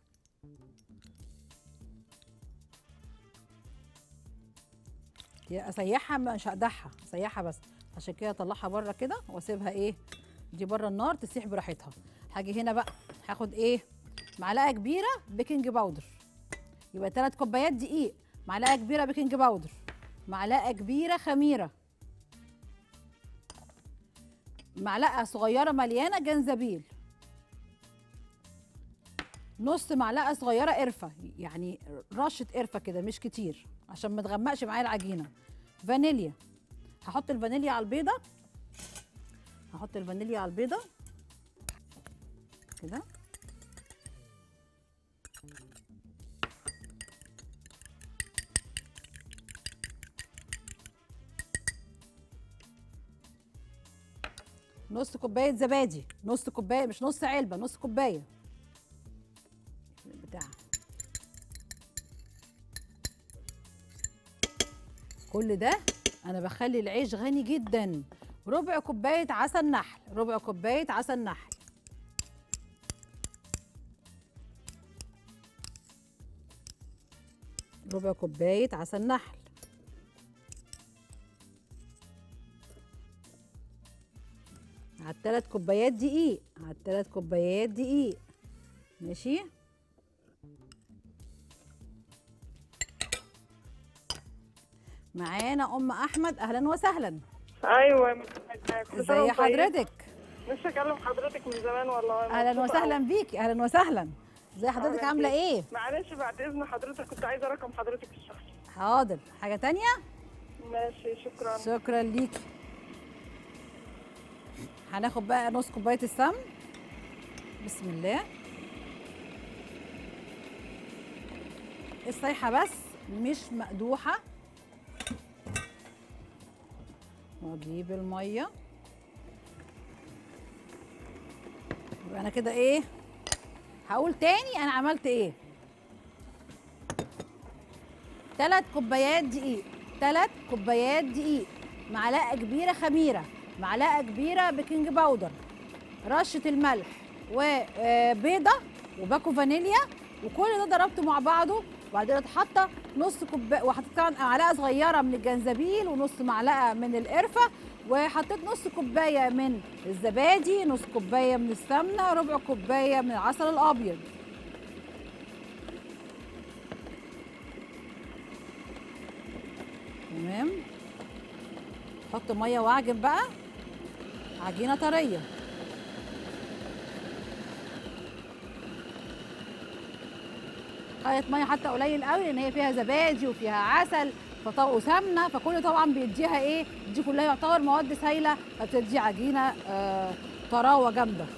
Speaker 1: اسيحها مش هقدحها، اسيحها بس، عشان كده اطلعها بره كده واسيبها ايه دي بره النار تسيح براحتها. هاجي هنا بقى هاخد ايه معلقه كبيره بيكنج باودر، يبقى ثلاث كوبايات دقيق، معلقه كبيره بيكنج باودر، معلقه كبيره خميره، معلقه صغيره مليانه جنزبيل، نص معلقه صغيره قرفه، يعني رشه قرفه كده مش كتير عشان ما تغمقش معايا العجينه. فانيليا، هحط الفانيليا على البيضه، هحط الفانيليا على البيضه كده. نص كوبايه زبادي، نص كوبايه مش نص علبه، نص كوبايه بتاع. كل ده انا بخلي العيش غني جدا. ربع كوبايه عسل نحل، ربع كوبايه عسل نحل. ربع كوبايه عسل نحل. على الثلاث كوبايات دقيق، على الثلاث كوبايات دقيق. ماشي. معانا ام احمد، اهلا وسهلا.
Speaker 5: ايوه،
Speaker 1: ازي حضرتك؟
Speaker 5: مش هكلم حضرتك من زمان والله.
Speaker 1: اهلا وسهلا بيكي، اهلا وسهلا. ازي حضرتك؟ عامله ايه؟
Speaker 5: معلش بعد اذن حضرتك كنت عايزه رقم حضرتك الشخصي.
Speaker 1: حاضر. حاجه تانية؟
Speaker 5: ماشي، شكرا.
Speaker 1: شكرا ليكي. هناخد بقى نص كوبايه السمن. بسم الله. الصيحه بس مش مقدوحه. واجيب الميه. يبقى انا كده ايه؟ هقول تاني انا عملت ايه. ثلاث كوبايات دقيق، ثلاث كوبايات دقيق، معلقه كبيره خميره، معلقه كبيره بيكنج باودر، رشه الملح، وبيضه وباكو فانيليا، وكل ده ضربته مع بعضه. وبعدين حاطه نص كوبايه، وحطيت طبعا معلقه صغيره من الجنزبيل ونص معلقه من القرفه، وحطيت نص كوبايه من الزبادي، نص كوبايه من السمنه، ربع كوبايه من العسل الابيض. تمام. احط ميه واعجن بقى عجينه طريه. شويه ميه حتى قليل قوي لان هي فيها زبادي وفيها عسل وسمنه، فكل طبعا بيديها ايه، دي كلها يعتبر مواد سايله، فبتدي عجينه آه طراوه جامده.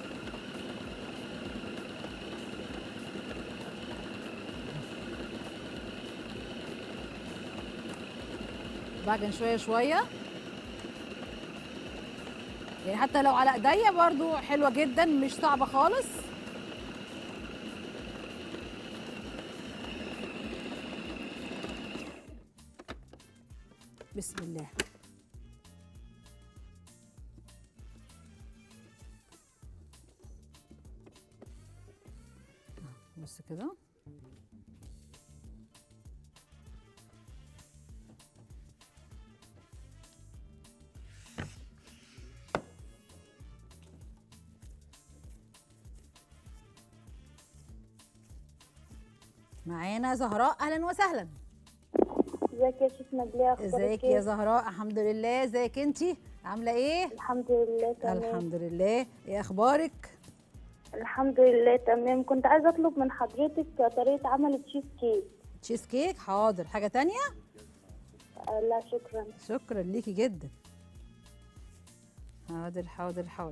Speaker 1: بعجن شويه شويه، يعني حتى لو على ايديا برضو حلوه جدا، مش صعبه خالص. بسم الله. بص كده. معانا زهراء، اهلا وسهلا.
Speaker 6: ازيك يا شيخ نجلاء؟
Speaker 1: ازيك يا زهراء؟ الحمد لله. ازيك انتي؟ عامله ايه؟
Speaker 6: الحمد لله تمام.
Speaker 1: الحمد لله. ايه اخبارك؟
Speaker 6: الحمد لله تمام. كنت عايزه اطلب من حضرتك طريقه عمل التشيز كيك.
Speaker 1: تشيز كيك، حاضر. حاجه تانية؟
Speaker 6: آه لا شكرا.
Speaker 1: شكرا ليكي جدا. حاضر حاضر حاضر.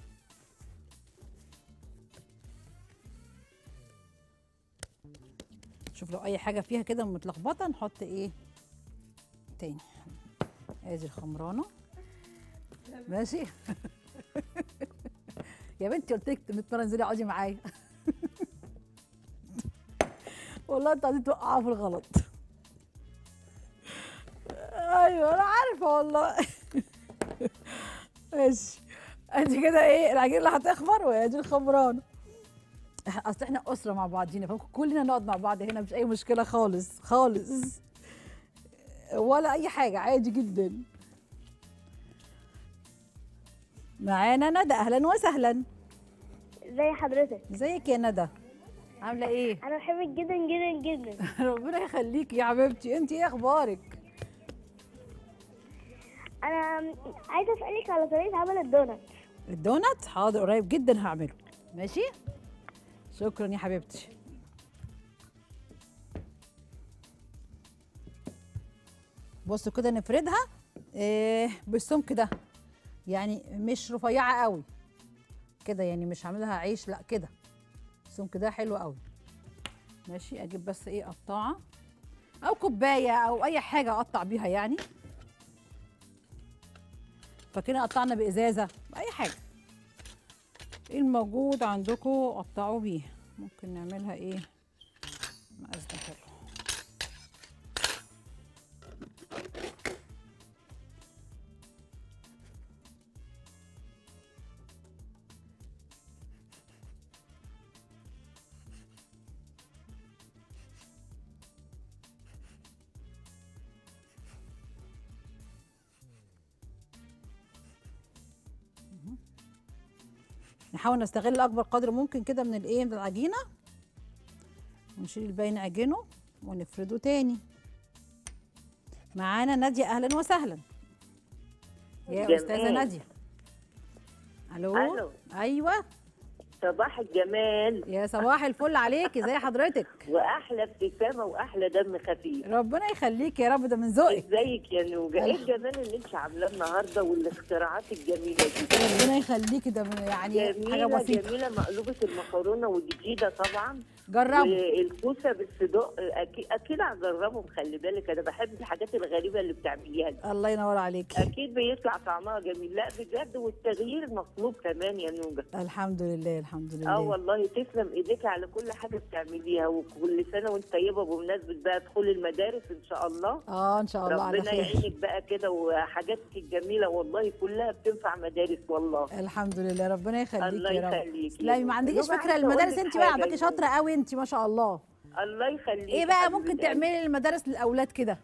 Speaker 1: شوف لو اي حاجه فيها كده متلخبطه نحط ايه تاني. ادي الخمرانه. ماشي. يا بنتي قلت لك مية مره انزلي اقعدي معايا. والله انتوا عايزين توقعوا في الغلط. ايوه انا عارفه والله. ماشي. ادي كده ايه العجينه اللي هتخمر، وادي الخمرانه. اصل احنا اسره مع بعضينا، فممكن كلنا نقعد مع بعض هنا، مش اي مشكله خالص خالص ولا اي حاجه، عادي جدا. معانا ندى، اهلا وسهلا.
Speaker 6: ازي حضرتك؟
Speaker 1: ازيك يا ندى؟ عامله ايه؟
Speaker 6: انا بحبك جدا جدا جدا.
Speaker 1: ربنا يخليكي يا حبيبتي. انت ايه اخبارك؟
Speaker 6: انا عايزه اسالك على طريقه عمل الدونات.
Speaker 1: الدونات، حاضر، قريب جدا هعمله. ماشي. شكرا يا حبيبتي. بصوا كده نفردها إيه بالسمك ده، يعني مش رفيعه قوي كده، يعني مش هعملها عيش، لا كده السمك ده حلو قوي. ماشي، اجيب بس ايه قطاعه او كوبايه او اي حاجه اقطع بيها يعني. فكده قطعنا بازازه اي حاجه، ايه الموجود عندكم قطعوا بيه. ممكن نعملها ايه مقاس ده حلو. نحاول نستغل اكبر قدر ممكن كده من الايه من العجينه، ونشيل الباقي نعجنه ونفرده تاني. معانا ناديه، اهلا وسهلا يا
Speaker 7: جميل.
Speaker 1: استاذه ناديه. الو.
Speaker 7: الو.
Speaker 1: ايوه
Speaker 7: صباح الجمال.
Speaker 1: يا صباح الفل عليكي، ازي حضرتك؟
Speaker 7: واحلى ابتسامه واحلى دم خفيف.
Speaker 1: ربنا يخليكي يا رب، ده من ذوقك.
Speaker 7: ازيك يا نوجه؟ ايه الجمال اللي انت عاملاه النهارده والاختراعات الجميله دي؟
Speaker 1: ربنا يخليكي، ده من- يعني
Speaker 7: جميله
Speaker 1: حاجه بسيطه.
Speaker 7: جميله. مقلوبه المكرونه والجديده طبعا.
Speaker 1: جربوا.
Speaker 7: والكوسه بالصدق اكيد اكيد هجربهم. خلي بالك انا بحب الحاجات الغريبه اللي بتعمليها دي.
Speaker 1: الله ينور عليكي.
Speaker 7: اكيد بيطلع طعمها جميل. لا بجد، والتغيير مطلوب كمان يا نوجه.
Speaker 1: الحمد لله الحمد لله.
Speaker 7: اه والله تسلم ايديك على كل حاجه بتعمليها، وكل سنه وانت طيبه بمناسبه بقى دخول المدارس ان شاء الله.
Speaker 1: اه ان شاء الله على
Speaker 7: ربنا
Speaker 1: خير.
Speaker 7: يعينك بقى كده، وحاجاتك الجميله والله كلها بتنفع مدارس والله.
Speaker 1: الحمد لله، ربنا يخليكي
Speaker 7: الله
Speaker 1: يا رب.
Speaker 7: يخليكي.
Speaker 1: لا ما عندكيش
Speaker 7: نوبة
Speaker 1: فكره
Speaker 7: عايزة أقول
Speaker 1: المدارس،
Speaker 7: لك
Speaker 1: انت بقى
Speaker 7: حاجة
Speaker 1: عندكي
Speaker 7: يا
Speaker 1: شاطره
Speaker 7: نوبة.
Speaker 1: قوي انت ما شاء الله.
Speaker 7: الله يخليك.
Speaker 1: ايه بقى
Speaker 7: حبيبة
Speaker 1: ممكن
Speaker 7: قلبي.
Speaker 1: تعملي المدارس للاولاد كده؟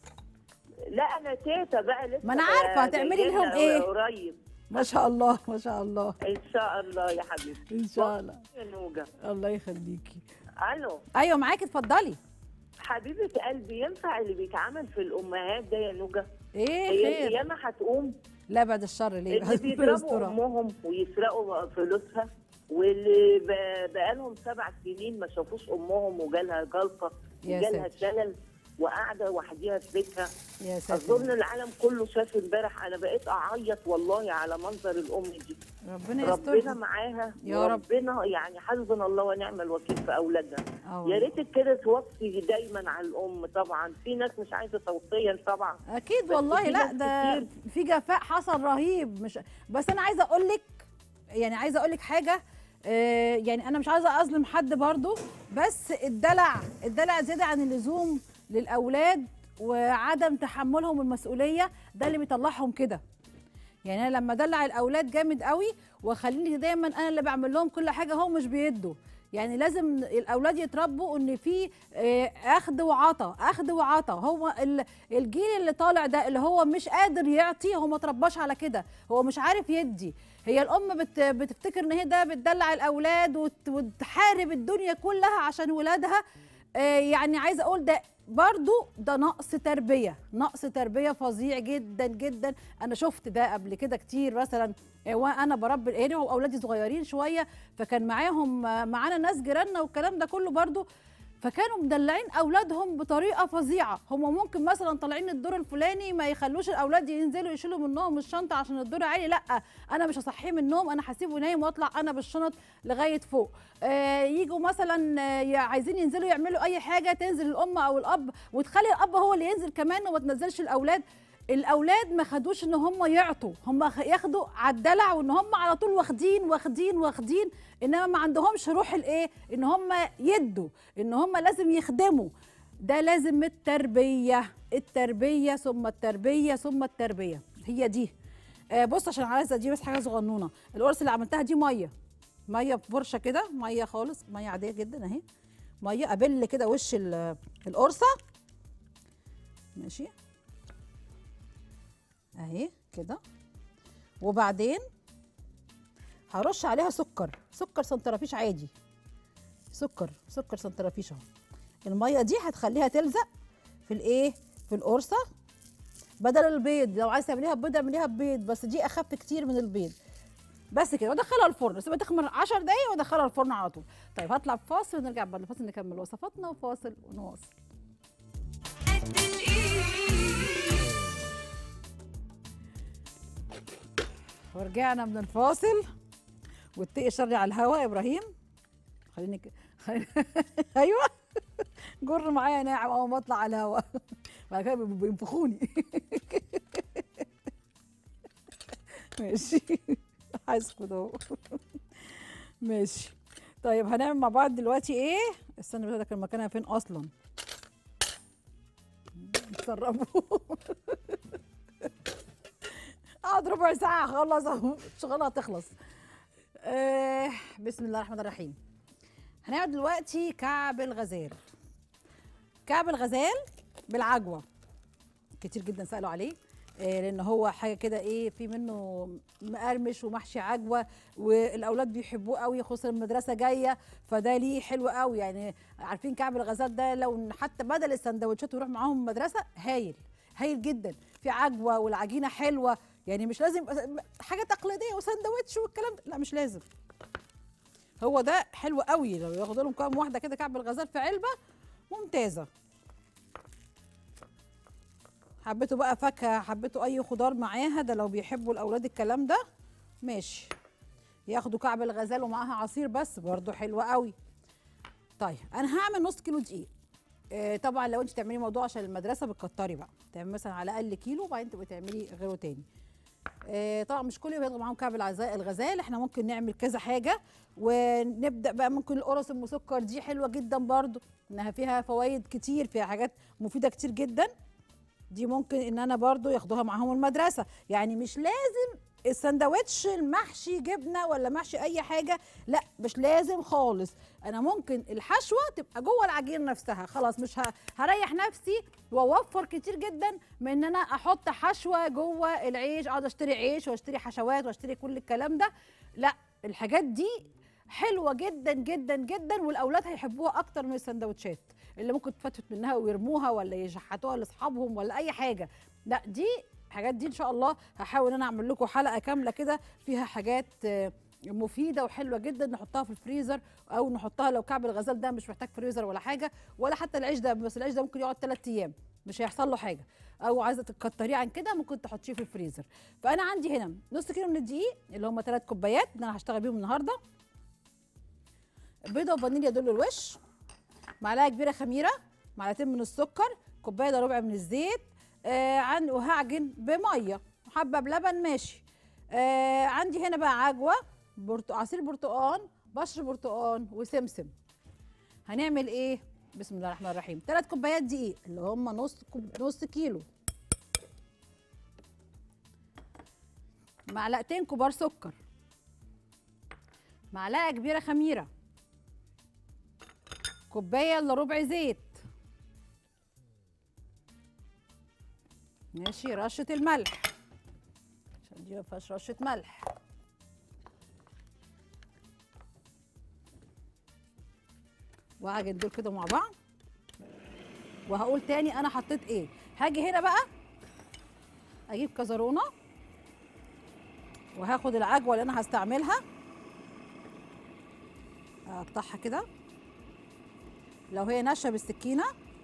Speaker 7: لا انا تيتا بقى لسه.
Speaker 1: ما أنا عارفة، هتعملي
Speaker 7: جاية
Speaker 1: لهم
Speaker 7: لنا
Speaker 1: إيه؟
Speaker 7: قريب.
Speaker 1: ما شاء الله ما شاء الله.
Speaker 7: ان شاء الله يا حبيبتي.
Speaker 1: ان شاء الله.
Speaker 7: يا نوجه.
Speaker 1: الله يخليكي.
Speaker 7: الو.
Speaker 1: ايوه معاكي، اتفضلي.
Speaker 7: حبيبه قلبي، ينفع اللي بيتعمل في الامهات ده يا نوجه؟
Speaker 1: ايه
Speaker 7: هي
Speaker 1: خير؟
Speaker 7: القيامه هتقوم.
Speaker 1: لا بعد الشر ليه؟
Speaker 7: اللي بيضربوا امهم ويسرقوا فلوسها، واللي ب- بقالهم سبع سنين ما شافوش امهم وجالها جلطه
Speaker 1: يا
Speaker 7: وجالها
Speaker 1: ساتر.
Speaker 7: شلل وقاعده وحديها في بيتها.
Speaker 1: يا ساتر.
Speaker 7: اظن العالم كله شاف امبارح. انا بقيت اعيط والله على منظر الام دي.
Speaker 1: ربنا
Speaker 7: ربنا
Speaker 1: يستر
Speaker 7: معاها
Speaker 1: يا رب.
Speaker 7: ربنا، يعني حسبنا الله ونعم الوكيل في اولادها.
Speaker 1: اه
Speaker 7: يا ريتك كده توصي دايما على الام. طبعا في ناس مش عايزه توصيا طبعا.
Speaker 1: اكيد
Speaker 7: بس
Speaker 1: والله.
Speaker 7: في
Speaker 1: لا
Speaker 7: ناس
Speaker 1: ده
Speaker 7: كتير.
Speaker 1: في جفاء حصل رهيب. مش بس انا عايزه اقول لك، يعني عايزه اقول لك حاجه، آه يعني انا مش عايزه اظلم حد برضو، بس الدلع الدلع زياده عن اللزوم للاولاد وعدم تحملهم المسؤوليه ده اللي بيطلعهم كده. يعني انا لما ادلع الاولاد جامد قوي واخليني دايما انا اللي بعمل لهم كل حاجه، هم مش بيدوا. يعني لازم الاولاد يتربوا ان في آه، اخذ وعطا، اخذ وعطا. هو ال- الجيل اللي طالع ده اللي هو مش قادر يعطي، هو ما اترباش على كده، هو مش عارف يدي. هي الام بت بتفتكر ان هي ده بتدلع الاولاد وت- وتحارب الدنيا كلها عشان ولادها. آه، يعني عايزه اقول ده برضو ده نقص تربيه، نقص تربيه فظيع جدا جدا. انا شفت ده قبل كده كتير. مثلا آه، وانا بربي يعني واولادي صغيرين شويه، فكان معاهم آه، معانا ناس جيراننا والكلام ده كله برضو، فكانوا مدلعين اولادهم بطريقه فظيعه. هم ممكن مثلا طالعين الدور الفلاني ما يخلوش الاولاد ينزلوا يشيلوا منهم الشنطه عشان الدور عالي، لا انا مش هصحيه من النوم، انا هسيبه نايم واطلع انا بالشنط لغايه فوق. آه يجوا مثلا آه عايزين ينزلوا يعملوا اي حاجه، تنزل الام او الاب وتخلي الاب هو اللي ينزل كمان وما تنزلش الاولاد. الاولاد ما خدوش ان هم يعطوا، هم ياخدوا على الدلع، وان هم على طول واخدين واخدين واخدين، انما ما عندهمش روح الايه ان هم يدوا، ان هم لازم يخدموا. ده لازم التربيه، التربيه ثم التربيه ثم التربيه، هي دي. آه بص عشان عايزه دي بس حاجه صغنونه. القرص اللي عملتها دي ميه ميه بفرشه كده، ميه خالص، ميه عاديه جدا اهي، ميه ابل كده وش القرصه ماشي اهي كده، وبعدين هرش عليها سكر، سكر سنترافيش عادي، سكر سكر سنترافيش اهو. الميه دي هتخليها تلزق في الايه في القرصه بدل البيض. لو عايز تعمليها ببيض اعمليها ببيض، بس دي اخف كتير من البيض. بس كده وادخلها الفرن، اسيبها تخمر عشر دقايق وادخلها الفرن على طول. طيب هطلع بفاصل ونرجع بعد الفاصل نكمل وصفاتنا، وفاصل ونواصل. ورجعنا من الفاصل والتقي شري على الهواء. ابراهيم خليني ك... خليني ايوه جر معايا ناعم اول ما اطلع على الهواء بعد كده بينفخوني ماشي عايز اهو ماشي. طيب هنعمل مع بعض دلوقتي ايه؟ استنى بس، ده كان مكانها فين اصلا؟ نسربه اقعد ربع ساعه اخلص اهو الشغله هتخلص. آه بسم الله الرحمن الرحيم. هنعمل دلوقتي كعب الغزال. كعب الغزال بالعجوه، كتير جدا سالوا عليه آه لان هو حاجه كده ايه، في منه مقرمش ومحشي عجوه والاولاد بيحبوه قوي، خصوصا المدرسه جايه فده ليه حلو قوي. يعني عارفين كعب الغزال ده لو حتى بدل السندوتشات ويروح معاهم المدرسه هايل هايل جدا، في عجوه والعجينه حلوه، يعني مش لازم حاجه تقليديه وسندوتش والكلام ده، لا مش لازم. هو ده حلو قوي لو ياخدوا لهم كام واحده كده كعب الغزال في علبه ممتازه. حبيتوا بقى فاكهه، حبيتوا اي خضار معاها، ده لو بيحبوا الاولاد الكلام ده ماشي، ياخدوا كعب الغزال ومعاها عصير بس برضو حلوه قوي. طيب انا هعمل نص كيلو دقيق. آه طبعا لو انت تعملي موضوع عشان المدرسه بتكتري بقى، تعملي مثلا على الاقل كيلو وبعدين تبقي تعملي غيره تاني. آه طبعا مش كل يوم ياخدوا معاهم كعب الغزال، احنا ممكن نعمل كذا حاجه ونبدا بقى. ممكن القرص المسكر دي حلوه جدا برضو، انها فيها فوائد كتير، فيها حاجات مفيده كتير جدا، دي ممكن ان انا برضو ياخدوها معاهم المدرسه. يعني مش لازم السندوتش المحشي جبنه ولا محشي اي حاجه، لا مش لازم خالص. انا ممكن الحشوه تبقى جوه العجينه نفسها، خلاص مش هريح نفسي واوفر كتير جدا من ان انا احط حشوه جوه العيش، اقعد اشتري عيش واشتري حشوات واشتري كل الكلام ده. لا الحاجات دي حلوه جدا جدا جدا والاولاد هيحبوها اكتر من السندوتشات اللي ممكن تفتفت منها ويرموها ولا يشحتوها لاصحابهم ولا اي حاجه. لا دي الحاجات دي ان شاء الله هحاول ان انا اعمل لكم حلقه كامله كده فيها حاجات مفيده وحلوه جدا نحطها في الفريزر، او نحطها لو كعب الغزال ده مش محتاج فريزر ولا حاجه، ولا حتى العيش ده، بس العيش ده ممكن يقعد ثلاث ايام مش هيحصل له حاجه، او عايزه تكتريه عن كده ممكن تحطيه في الفريزر. فانا عندي هنا نص كيلو من الدقيق اللي هم ثلاث كوبايات اللي انا هشتغل بيهم النهارده، بيضه وفانيليا دول الوش، معلقه كبيره خميره، معلقتين من السكر، كوبايه الا ربع من الزيت، آه عن وهعجن بميه، حبه بلبن ماشي. آه عندي هنا بقى عجوه، برتق... عصير برتقان، بشر برتقان، وسمسم. هنعمل ايه؟ بسم الله الرحمن الرحيم. ثلاث كوبايات دقيق اللي هم نص كوب... نص كيلو، معلقتين كبار سكر، معلقه كبيره خميره، كوبايه الا ربع زيت ماشي، رشه الملح عشان دي ما فيهاش رشه ملح، وهعجن دول كده مع بعض. وهقول تاني انا حطيت ايه. هاجي هنا بقى اجيب كزرونه وهاخد العجوه اللي انا هستعملها اقطعها كده، لو هي ناشفه بالسكينه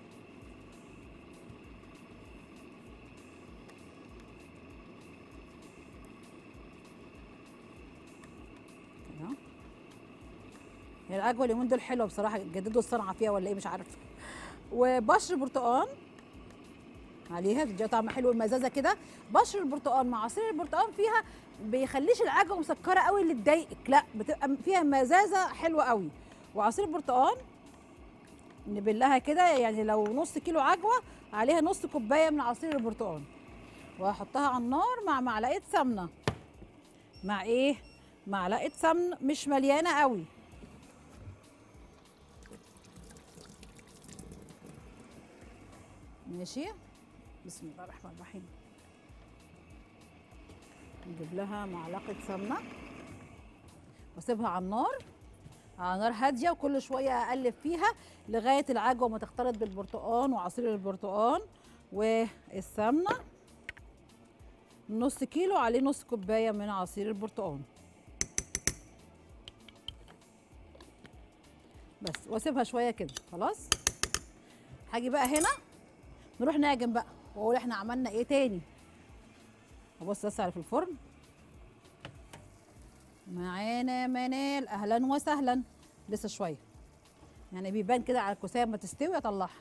Speaker 1: كده. هي العجوه اليومين دول حلوه بصراحه، جددوا الصنعه فيها ولا ايه مش عارفه. وبشر برتقان عليها بتديها طعم حلو ومزازه كده. بشر البرتقان مع عصير البرتقان فيها بيخليش العجوه مسكره قوي اللي تضايقك، لا بتبقى فيها مزازه حلوه قوي. وعصير البرتقان نبلها كده، يعني لو نص كيلو عجوه عليها نص كوبايه من عصير البرتقان، وهحطها على النار مع معلقه سمنه، مع ايه؟ معلقه سمن مش مليانه قوي، ماشي. بسم الله الرحمن الرحيم. نجيب لها معلقه سمنه واسيبها على النار، على نار هاديه، وكل شويه اقلب فيها لغايه العجوه ما تختلط بالبرتقان وعصير البرتقان والسمنه. نص كيلو عليه نص كوبايه من عصير البرتقان. بس واسيبها شويه كده خلاص. هاجي بقى هنا نروح نعجن بقى واقول احنا عملنا ايه تاني. ابص بس على في الفرن معانا منال. اهلا وسهلا. لسه شويه يعني بيبان كده على الكوسيه اما تستوي اطلعها.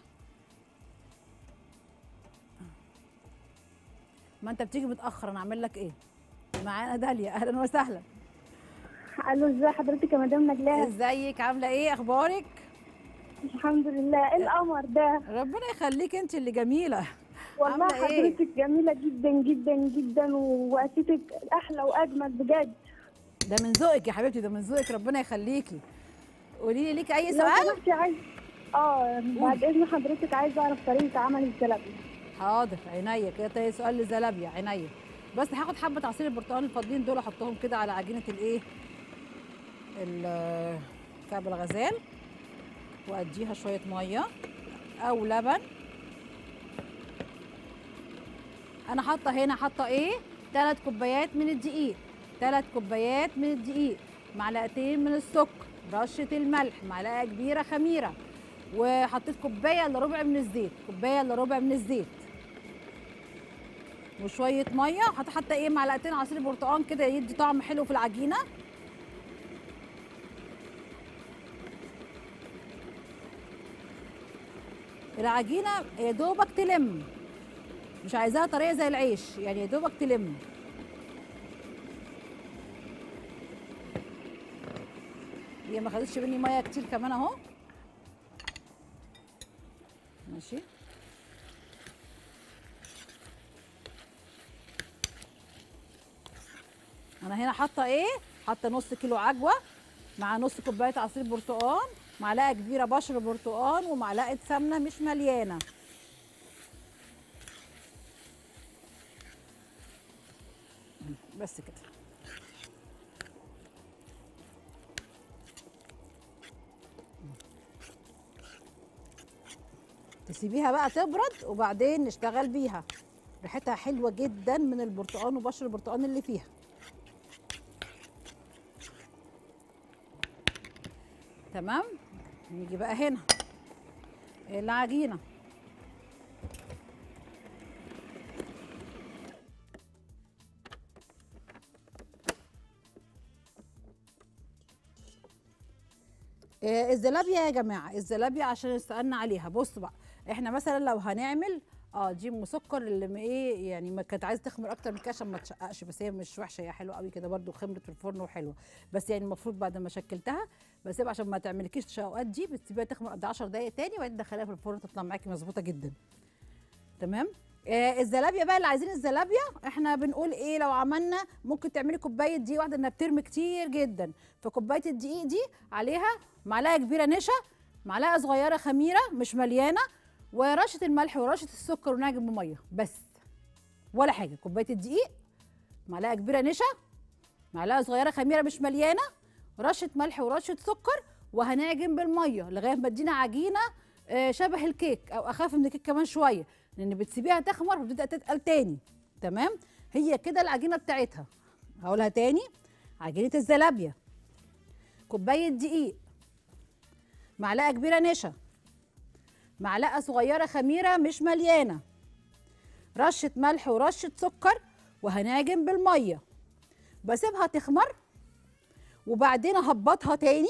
Speaker 1: ما انت بتيجي متاخر انا اعمل لك ايه. معانا داليا. اهلا وسهلا.
Speaker 6: الو ازي حضرتك يا مدام نجلاء؟
Speaker 1: ازيك عامله ايه اخبارك؟
Speaker 6: الحمد لله. ايه القمر ده؟
Speaker 1: ربنا يخليك انت اللي جميله.
Speaker 6: والله
Speaker 1: عاملة إيه؟
Speaker 6: حضرتك جميله جدا جدا جدا ووقفتك احلى واجمل بجد.
Speaker 1: ده من ذوقك يا حبيبتي، ده من ذوقك ربنا يخليكي. قولي لي ليكي اي
Speaker 6: لو
Speaker 1: سؤال؟
Speaker 6: سمحتي عايز اه بعد اذن حضرتك عايزه اعرف طريقه عمل الزلابيه.
Speaker 1: حاضر عينيا كده. تاني سؤال لزلابيا عينيا. بس هاخد حبه عصير البرتقال الفاضلين دول احطهم كده على عجينه الايه ال- كعب الغزال واديها شويه ميه او لبن. انا حاطه هنا حاطه ايه ثلاث كوبايات من الدقيق، ثلاث كوبايات من الدقيق، معلقتين من السكر، رشه الملح، معلقه كبيره خميره، وحطيت كوبايه الا ربع من الزيت، كوبايه الا ربع من الزيت وشويه ميه. حط حتى ايه معلقتين عصير برتقال كده يدي طعم حلو في العجينه. العجينه يا دوبك تلم، مش عايزاها طريه زي العيش، يعني يا دوبك تلم. هي ما خدتش مني ميه كتير كمان اهو. ماشي. انا هنا حاطه ايه حاطه نص كيلو عجوه مع نص كوبايه عصير برتقال، معلقه كبيره بشر برتقال، ومعلقه سمنه مش مليانه. بس كده. تسيبيها بقى تبرد وبعدين نشتغل بيها. ريحتها حلوه جدا من البرتقال وبشر البرتقال اللي فيها. تمام. نيجي بقى هنا العجينه. آه، الزلابيه يا جماعه، الزلابيه عشان سالنا عليها. بص بقى احنا مثلا لو هنعمل اه دي ام سكر اللي م- ايه يعني ما كانت عايزه تخمر اكتر من كده عشان ما تشققش، بس هي مش وحشه، هي حلوه قوي كده برده خمرت في الفرن وحلوه. بس يعني المفروض بعد ما شكلتها بسيبها عشان ما تعملكيش تشققات دي، بتسيبيها تخمر قد عشر دقائق تاني وبعدين تدخليها في الفرن تطلع معاكي مظبوطه جدا. تمام. آه الزلابيه بقى اللي عايزين الزلابيه احنا بنقول ايه لو عملنا ممكن تعملي كوبايه دقيق واحده انها بترمي كتير جدا، فكوبايه الدقيق دي عليها معلقه كبيره نشا، معلقه صغيره خميره مش مليانه، ورشه الملح ورشه السكر ونعجن بميه بس ولا حاجه. كوبايه الدقيق، معلقه كبيره نشا، معلقه صغيره خميره مش مليانه، رشه ملح ورشه سكر، وهنعجن بالميه لغايه ما تدينا عجينه آه، شبه الكيك او اخف من الكيك كمان شويه، لان بتسيبيها تخمر وبتبدا تتقل تاني. تمام. هي كده العجينه بتاعتها. هقولها تاني. عجينه الزلابيه كوبايه دقيق، معلقه كبيره نشا، معلقه صغيره خميره مش مليانه، رشه ملح ورشه سكر، وهنعجن بالميه. بسيبها تخمر وبعدين اهبطها تاني،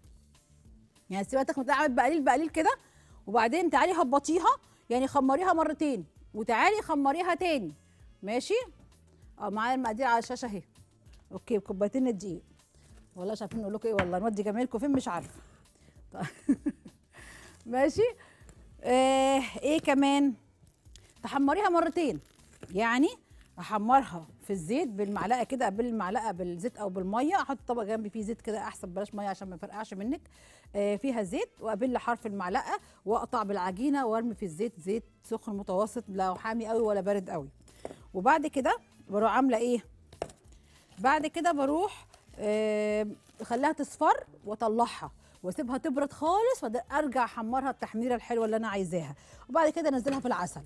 Speaker 1: يعني تسيبها تخمر تعمل بقليل بقليل كده، وبعدين تعالي هبطيها يعني خمريها مرتين وتعالي خمريها تاني. ماشي. اه معايا المقادير على الشاشه اهي. اوكي. بكوبايتين الدقيق. والله مش عارفين نقول لكم ايه، والله نودي جمايلكم فين مش عارفه. طيب. ماشي. آه ايه كمان تحمريها مرتين، يعني احمرها في الزيت بالمعلقه كده، قبل المعلقه بالزيت او بالميه، احط طبق جنبي فيه زيت كده احسن، بلاش ميه عشان ما يفرقعش منك. آه فيها زيت، وقبل حرف المعلقه واقطع بالعجينه وارمي في الزيت، زيت سخن متوسط لا حامي قوي ولا بارد قوي. وبعد كده بروح عامله ايه بعد كده بروح آه اخليها تصفر واطلعها واسيبها تبرد خالص، وبعدين ارجع احمرها التحميره الحلوه اللي انا عايزاها، وبعد كده انزلها في العسل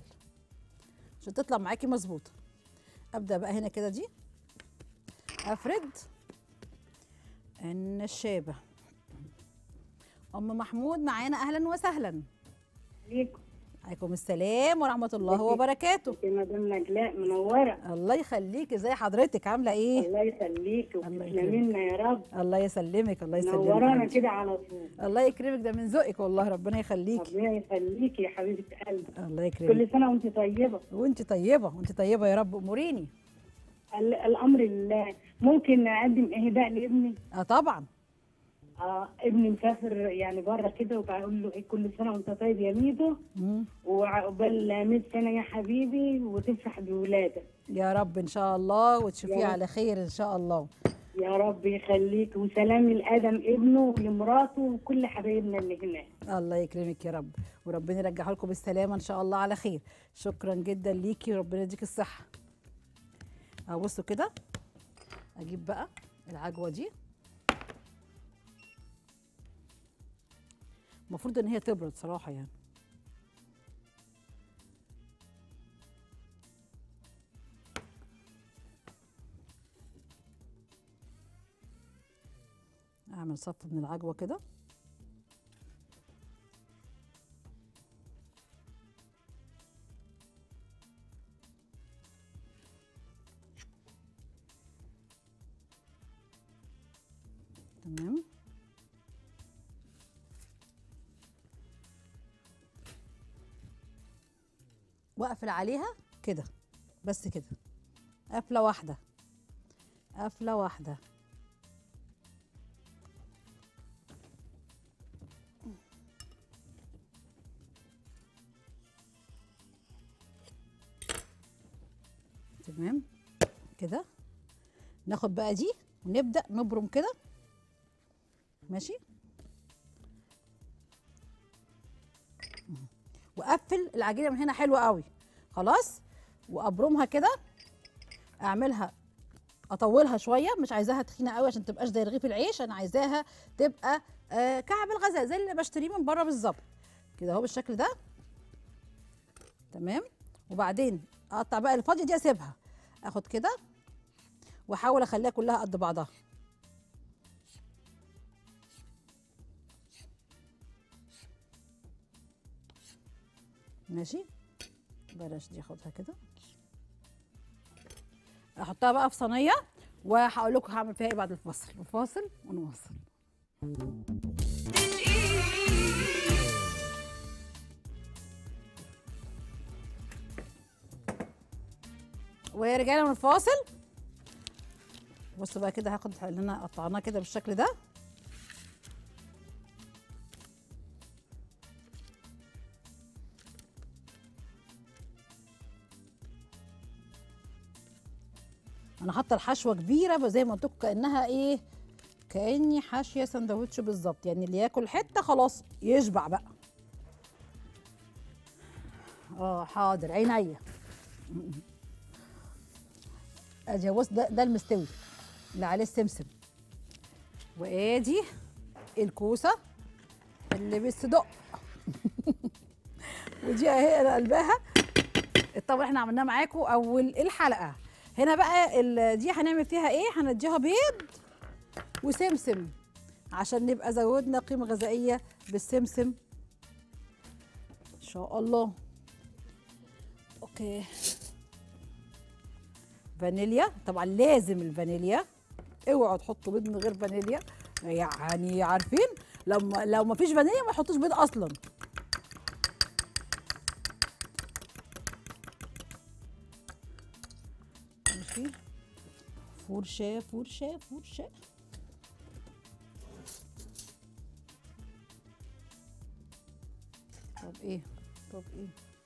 Speaker 1: عشان تطلع معاكي مظبوطه. ابدا بقى هنا كده دي افرد النشابه ام محمود معانا، اهلا وسهلا.
Speaker 8: ليكم.
Speaker 1: عليكم السلام ورحمه الله وبركاته.
Speaker 8: يا مدام نجلاء منوره.
Speaker 1: الله يخليكي، ازي حضرتك، عامله ايه؟
Speaker 8: الله يخليكي وتسلمي لنا يا رب.
Speaker 1: الله يسلمك، الله يسلمك،
Speaker 8: منورانا كده على طول.
Speaker 1: الله يكرمك، ده من ذوقك والله، ربنا يخليكي.
Speaker 8: ربنا يخليكي يا حبيبه قلبي.
Speaker 1: الله يكرمك.
Speaker 8: كل سنه وانت طيبه.
Speaker 1: وانت طيبه، وانت طيبه يا رب. اموريني.
Speaker 8: الامر لله. ممكن اقدم اهداء لابني؟
Speaker 1: اه طبعا.
Speaker 8: اه ابني مسافر يعني بره كده، وبقول له ايه كل سنه وانت طيب يا ميدو، وعقبال مية سنه يا حبيبي وتفرح بولادك
Speaker 1: يا رب ان شاء الله، وتشوفيه على خير ان شاء الله.
Speaker 8: يا رب يخليك، وسلامي لادم ابنه ولمراته وكل حبايبنا اللي هناك.
Speaker 1: الله يكرمك يا رب، وربنا يرجعه لكم بالسلامه ان شاء الله على خير. شكرا جدا ليكي، وربنا يديك الصحه. اهو بصوا كده، اجيب بقى العجوه دي، المفروض ان هي تبرد صراحه يعني. اعمل صف من العجوه كده. تمام. واقفل عليها كده بس كده، قفله واحده، قفله واحده. تمام كده. ناخد بقى دي ونبدا نبرم كده، ماشي. واقفل العجينه من هنا حلوه قوي، خلاص. وابرمها كده، اعملها اطولها شويه، مش عايزاها تخينه قوي عشان تبقاش زي رغيف العيش، انا عايزاها تبقى آه كعب الغزال زي اللي بشتريه من بره بالظبط كده اهو بالشكل ده. تمام. وبعدين اقطع بقى الفاضيه دي، اسيبها، اخد كده واحاول اخليها كلها قد بعضها. ماشي. بلاش دي، اخدها كده احطها بقى في صينيه، وهقول لكم هعمل فيها ايه بعد الفاصل. الفاصل ونواصل. ورجعنا من الفاصل. بصوا بقى كده، هاخد اللي انا قطعناه كده بالشكل ده، انا حاطه الحشوه كبيره زي ما قلت لكم، كانها ايه، كاني حاشيه سندوتش بالظبط، يعني اللي ياكل حته خلاص يشبع بقى. اه حاضر عينيا. ادي بص، ده ده المستوي اللي عليه السمسم، وادي الكوسه اللي بالصدق. ودي اهي انا قلبها. الطبق احنا عملناه معاكم اول الحلقه. هنا بقى دي هنعمل فيها ايه، هنديها بيض وسمسم عشان نبقى زودنا قيمه غذائيه بالسمسم ان شاء الله. اوكي. فانيليا طبعا، لازم الفانيليا، اوعوا تحطوا بيض من غير فانيليا، يعني عارفين لو ما لو ما فيش فانيليا ما تحطوش بيض اصلا. ماشي. فرشه فرشه فرشه. طب ايه طب ايه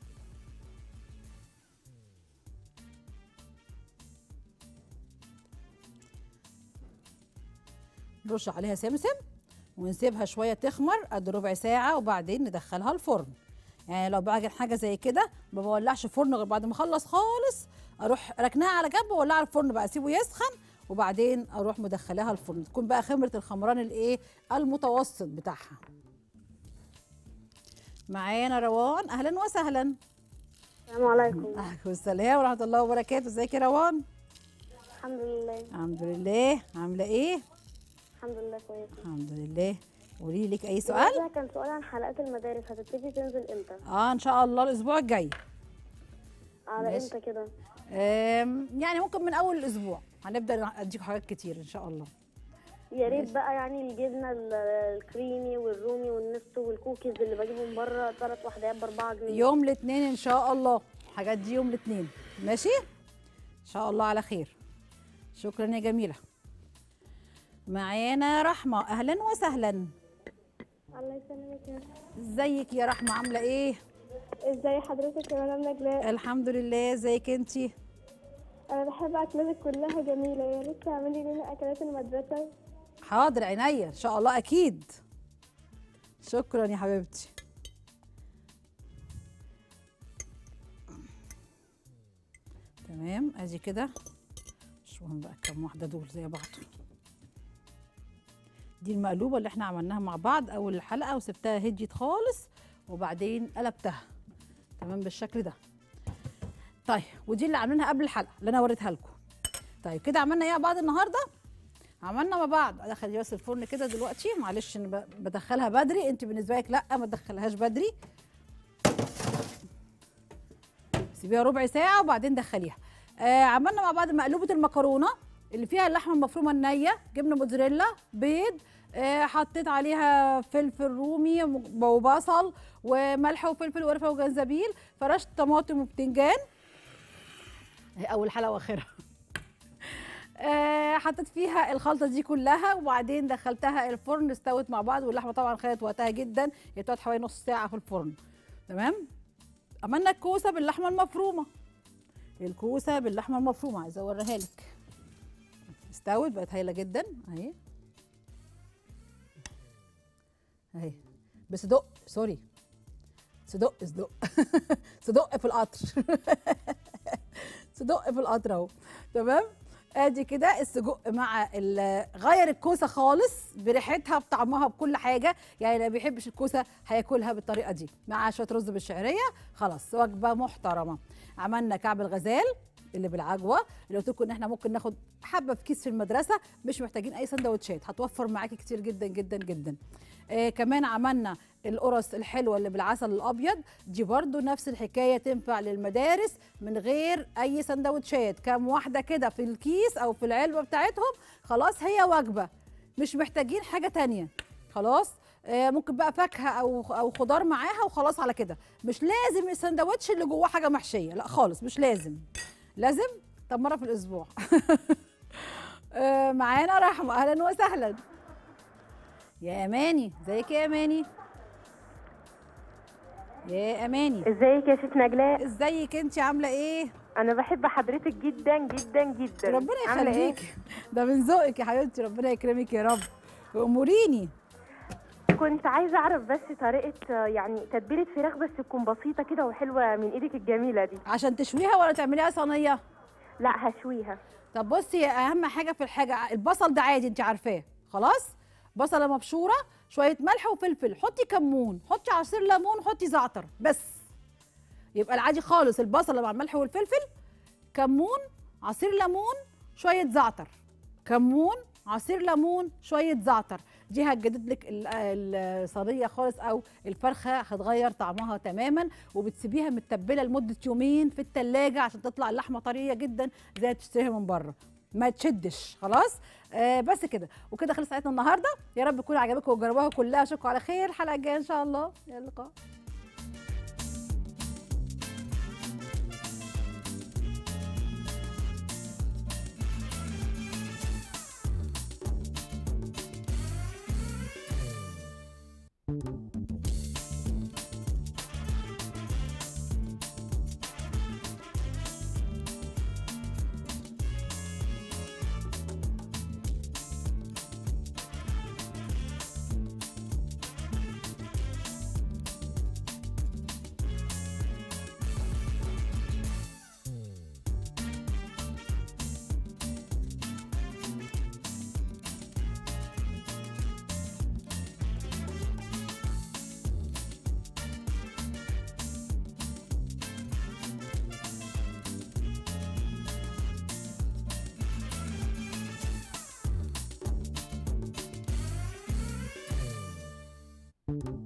Speaker 1: نرش عليها سمسم ونسيبها شويه تخمر قد ربع ساعه، وبعدين ندخلها الفرن. يعني لو بعمل حاجه زي كده ما بولعش فرن غير بعد ما اخلص خالص، اروح ركناها على جنب واولعها الفرن بقى، اسيبه يسخن وبعدين اروح مدخلاها الفرن، تكون بقى خمرت الخمران الايه المتوسط بتاعها. معانا روان، اهلا وسهلا.
Speaker 6: السلام عليكم.
Speaker 1: عليكم السلام ورحمه الله وبركاته. ازيك يا روان؟
Speaker 6: الحمد لله.
Speaker 1: الحمد لله. عامله ايه؟
Speaker 6: الحمد لله كويسه.
Speaker 1: الحمد لله. قولي لك اي سؤال.
Speaker 6: كان سؤال عن حلقات المدارس هتبتدي تنزل امتى؟
Speaker 1: اه ان شاء الله الاسبوع الجاي.
Speaker 6: على
Speaker 1: ماشي.
Speaker 6: امتى كده؟
Speaker 1: آم، يعني ممكن من اول الاسبوع هنبدا اديكم حاجات كتير ان شاء الله.
Speaker 6: يا ريت بقى يعني الجبنه ال- الكريمي والرومي والنستو والكوكيز اللي بجيبه من بره ثلاث وحدات ب أربعة جنيه.
Speaker 1: يوم الاثنين ان شاء الله الحاجات دي يوم الاثنين. ماشي ان شاء الله على خير. شكرا يا جميله. معانا رحمه، اهلا وسهلا.
Speaker 6: الله يسلمك يا
Speaker 1: ازيك يا رحمه، عامله ايه؟
Speaker 6: ازاي حضرتك يا مدام نجلاء؟
Speaker 1: الحمد لله. ازيك انتي؟
Speaker 6: انا بحب اكلاتك كلها جميله، يا ريت تعملي لنا اكلات المدرسه.
Speaker 1: حاضر عينيا ان شاء الله اكيد. شكرا يا حبيبتي. تمام ادي كده. شوفهم بقى كام واحده دول زي بعض. دي المقلوبه اللي احنا عملناها مع بعض اول الحلقه وسبتها هديت خالص وبعدين قلبتها تمام بالشكل ده. طيب ودي اللي عاملينها قبل الحلقه اللي انا وريتها لكم. طيب كده عملنا ايه مع بعض النهارده؟ عملنا مع بعض. ادخل بس الفرن كده دلوقتي، معلش انا بدخلها بدري، انت بالنسبه لك لا ما تدخلهاش بدري، سيبيها ربع ساعه وبعدين دخليها. آه عملنا مع بعض مقلوبه المكرونه اللي فيها اللحمه المفرومه النيه، جبنه موتزاريلا، بيض، آه حطيت عليها فلفل رومي وبصل وملح وفلفل وقرفه وجنزبيل، فرشت طماطم وبتنجان. هي اول حلقه واخرها. آه حطيت فيها الخلطه دي كلها وبعدين دخلتها الفرن، استوت مع بعض واللحمه طبعا خدت وقتها جدا، هي بتقعد حوالي نص ساعه في الفرن. تمام. عملنا الكوسه باللحمه المفرومه. الكوسه باللحمه المفرومه عايزه اوريها لك. استوت بقت هايله جدا اهي. اهي بصدق سوري صدق صدق صدق في القطر صدق في القطر اهو. تمام. ادي كده السجق مع غير الكوسه خالص بريحتها بطعمها بكل حاجه، يعني اللي ما بيحبش الكوسه هياكلها بالطريقه دي مع شويه رز بالشعريه، خلاص وجبه محترمه. عملنا كعب الغزال اللي بالعجوه اللي قلت لكم ان احنا ممكن ناخد حبه في كيس في المدرسه، مش محتاجين اي سندوتشات، هتوفر معاكي كتير جدا جدا جدا. آه كمان عملنا القرص الحلوه اللي بالعسل الابيض، دي برضو نفس الحكايه تنفع للمدارس من غير اي سندوتشات، كام واحده كده في الكيس او في العلبه بتاعتهم خلاص هي وجبه، مش محتاجين حاجه تانية خلاص. آه ممكن بقى فاكهه او او خضار معاها وخلاص على كده، مش لازم السندوتش اللي جواه حاجه محشيه، لا خالص مش لازم. لازم طب مره في الاسبوع. آه معانا رحمه، اهلا وسهلا. يا اماني، ازيك يا اماني؟ يا اماني
Speaker 2: ازيك يا ست نجلاء؟
Speaker 1: ازيك انت عامله ايه؟
Speaker 2: انا بحب حضرتك جدا جدا جدا.
Speaker 1: ربنا
Speaker 2: عاملة إيه؟
Speaker 1: يخليكي. ده من ذوقك يا حبيبتي، ربنا يكرمك يا رب. اموريني.
Speaker 2: كنت عايزه اعرف بس طريقه يعني تتبيله فراخ بس تكون بسيطه كده وحلوه من ايدك الجميله دي.
Speaker 1: عشان تشويها ولا تعمليها صينيه؟
Speaker 2: لا هشويها.
Speaker 1: طب بصي اهم حاجه في الحاجه البصل ده عادي انت عارفاه خلاص. بصله مبشوره، شويه ملح وفلفل، حطي كمون، حطي عصير ليمون، حطي زعتر بس. يبقى العادي خالص البصله مع الملح والفلفل، كمون، عصير ليمون، شويه زعتر، كمون، عصير ليمون، شويه زعتر. دي هتجدد لك الصينيه خالص او الفرخه هتغير طعمها تماما، وبتسيبيها متبله لمده يومين في الثلاجه عشان تطلع اللحمه طريه جدا زي تشتريها من بره، ما تشدش خلاص. آه بس كده وكده خلص حلقتنا النهارده، يا رب تكون عجبكم وتجربوها كلها. اشوفكم على خير الحلقه الجايه ان شاء الله. الى اللقاء. الله.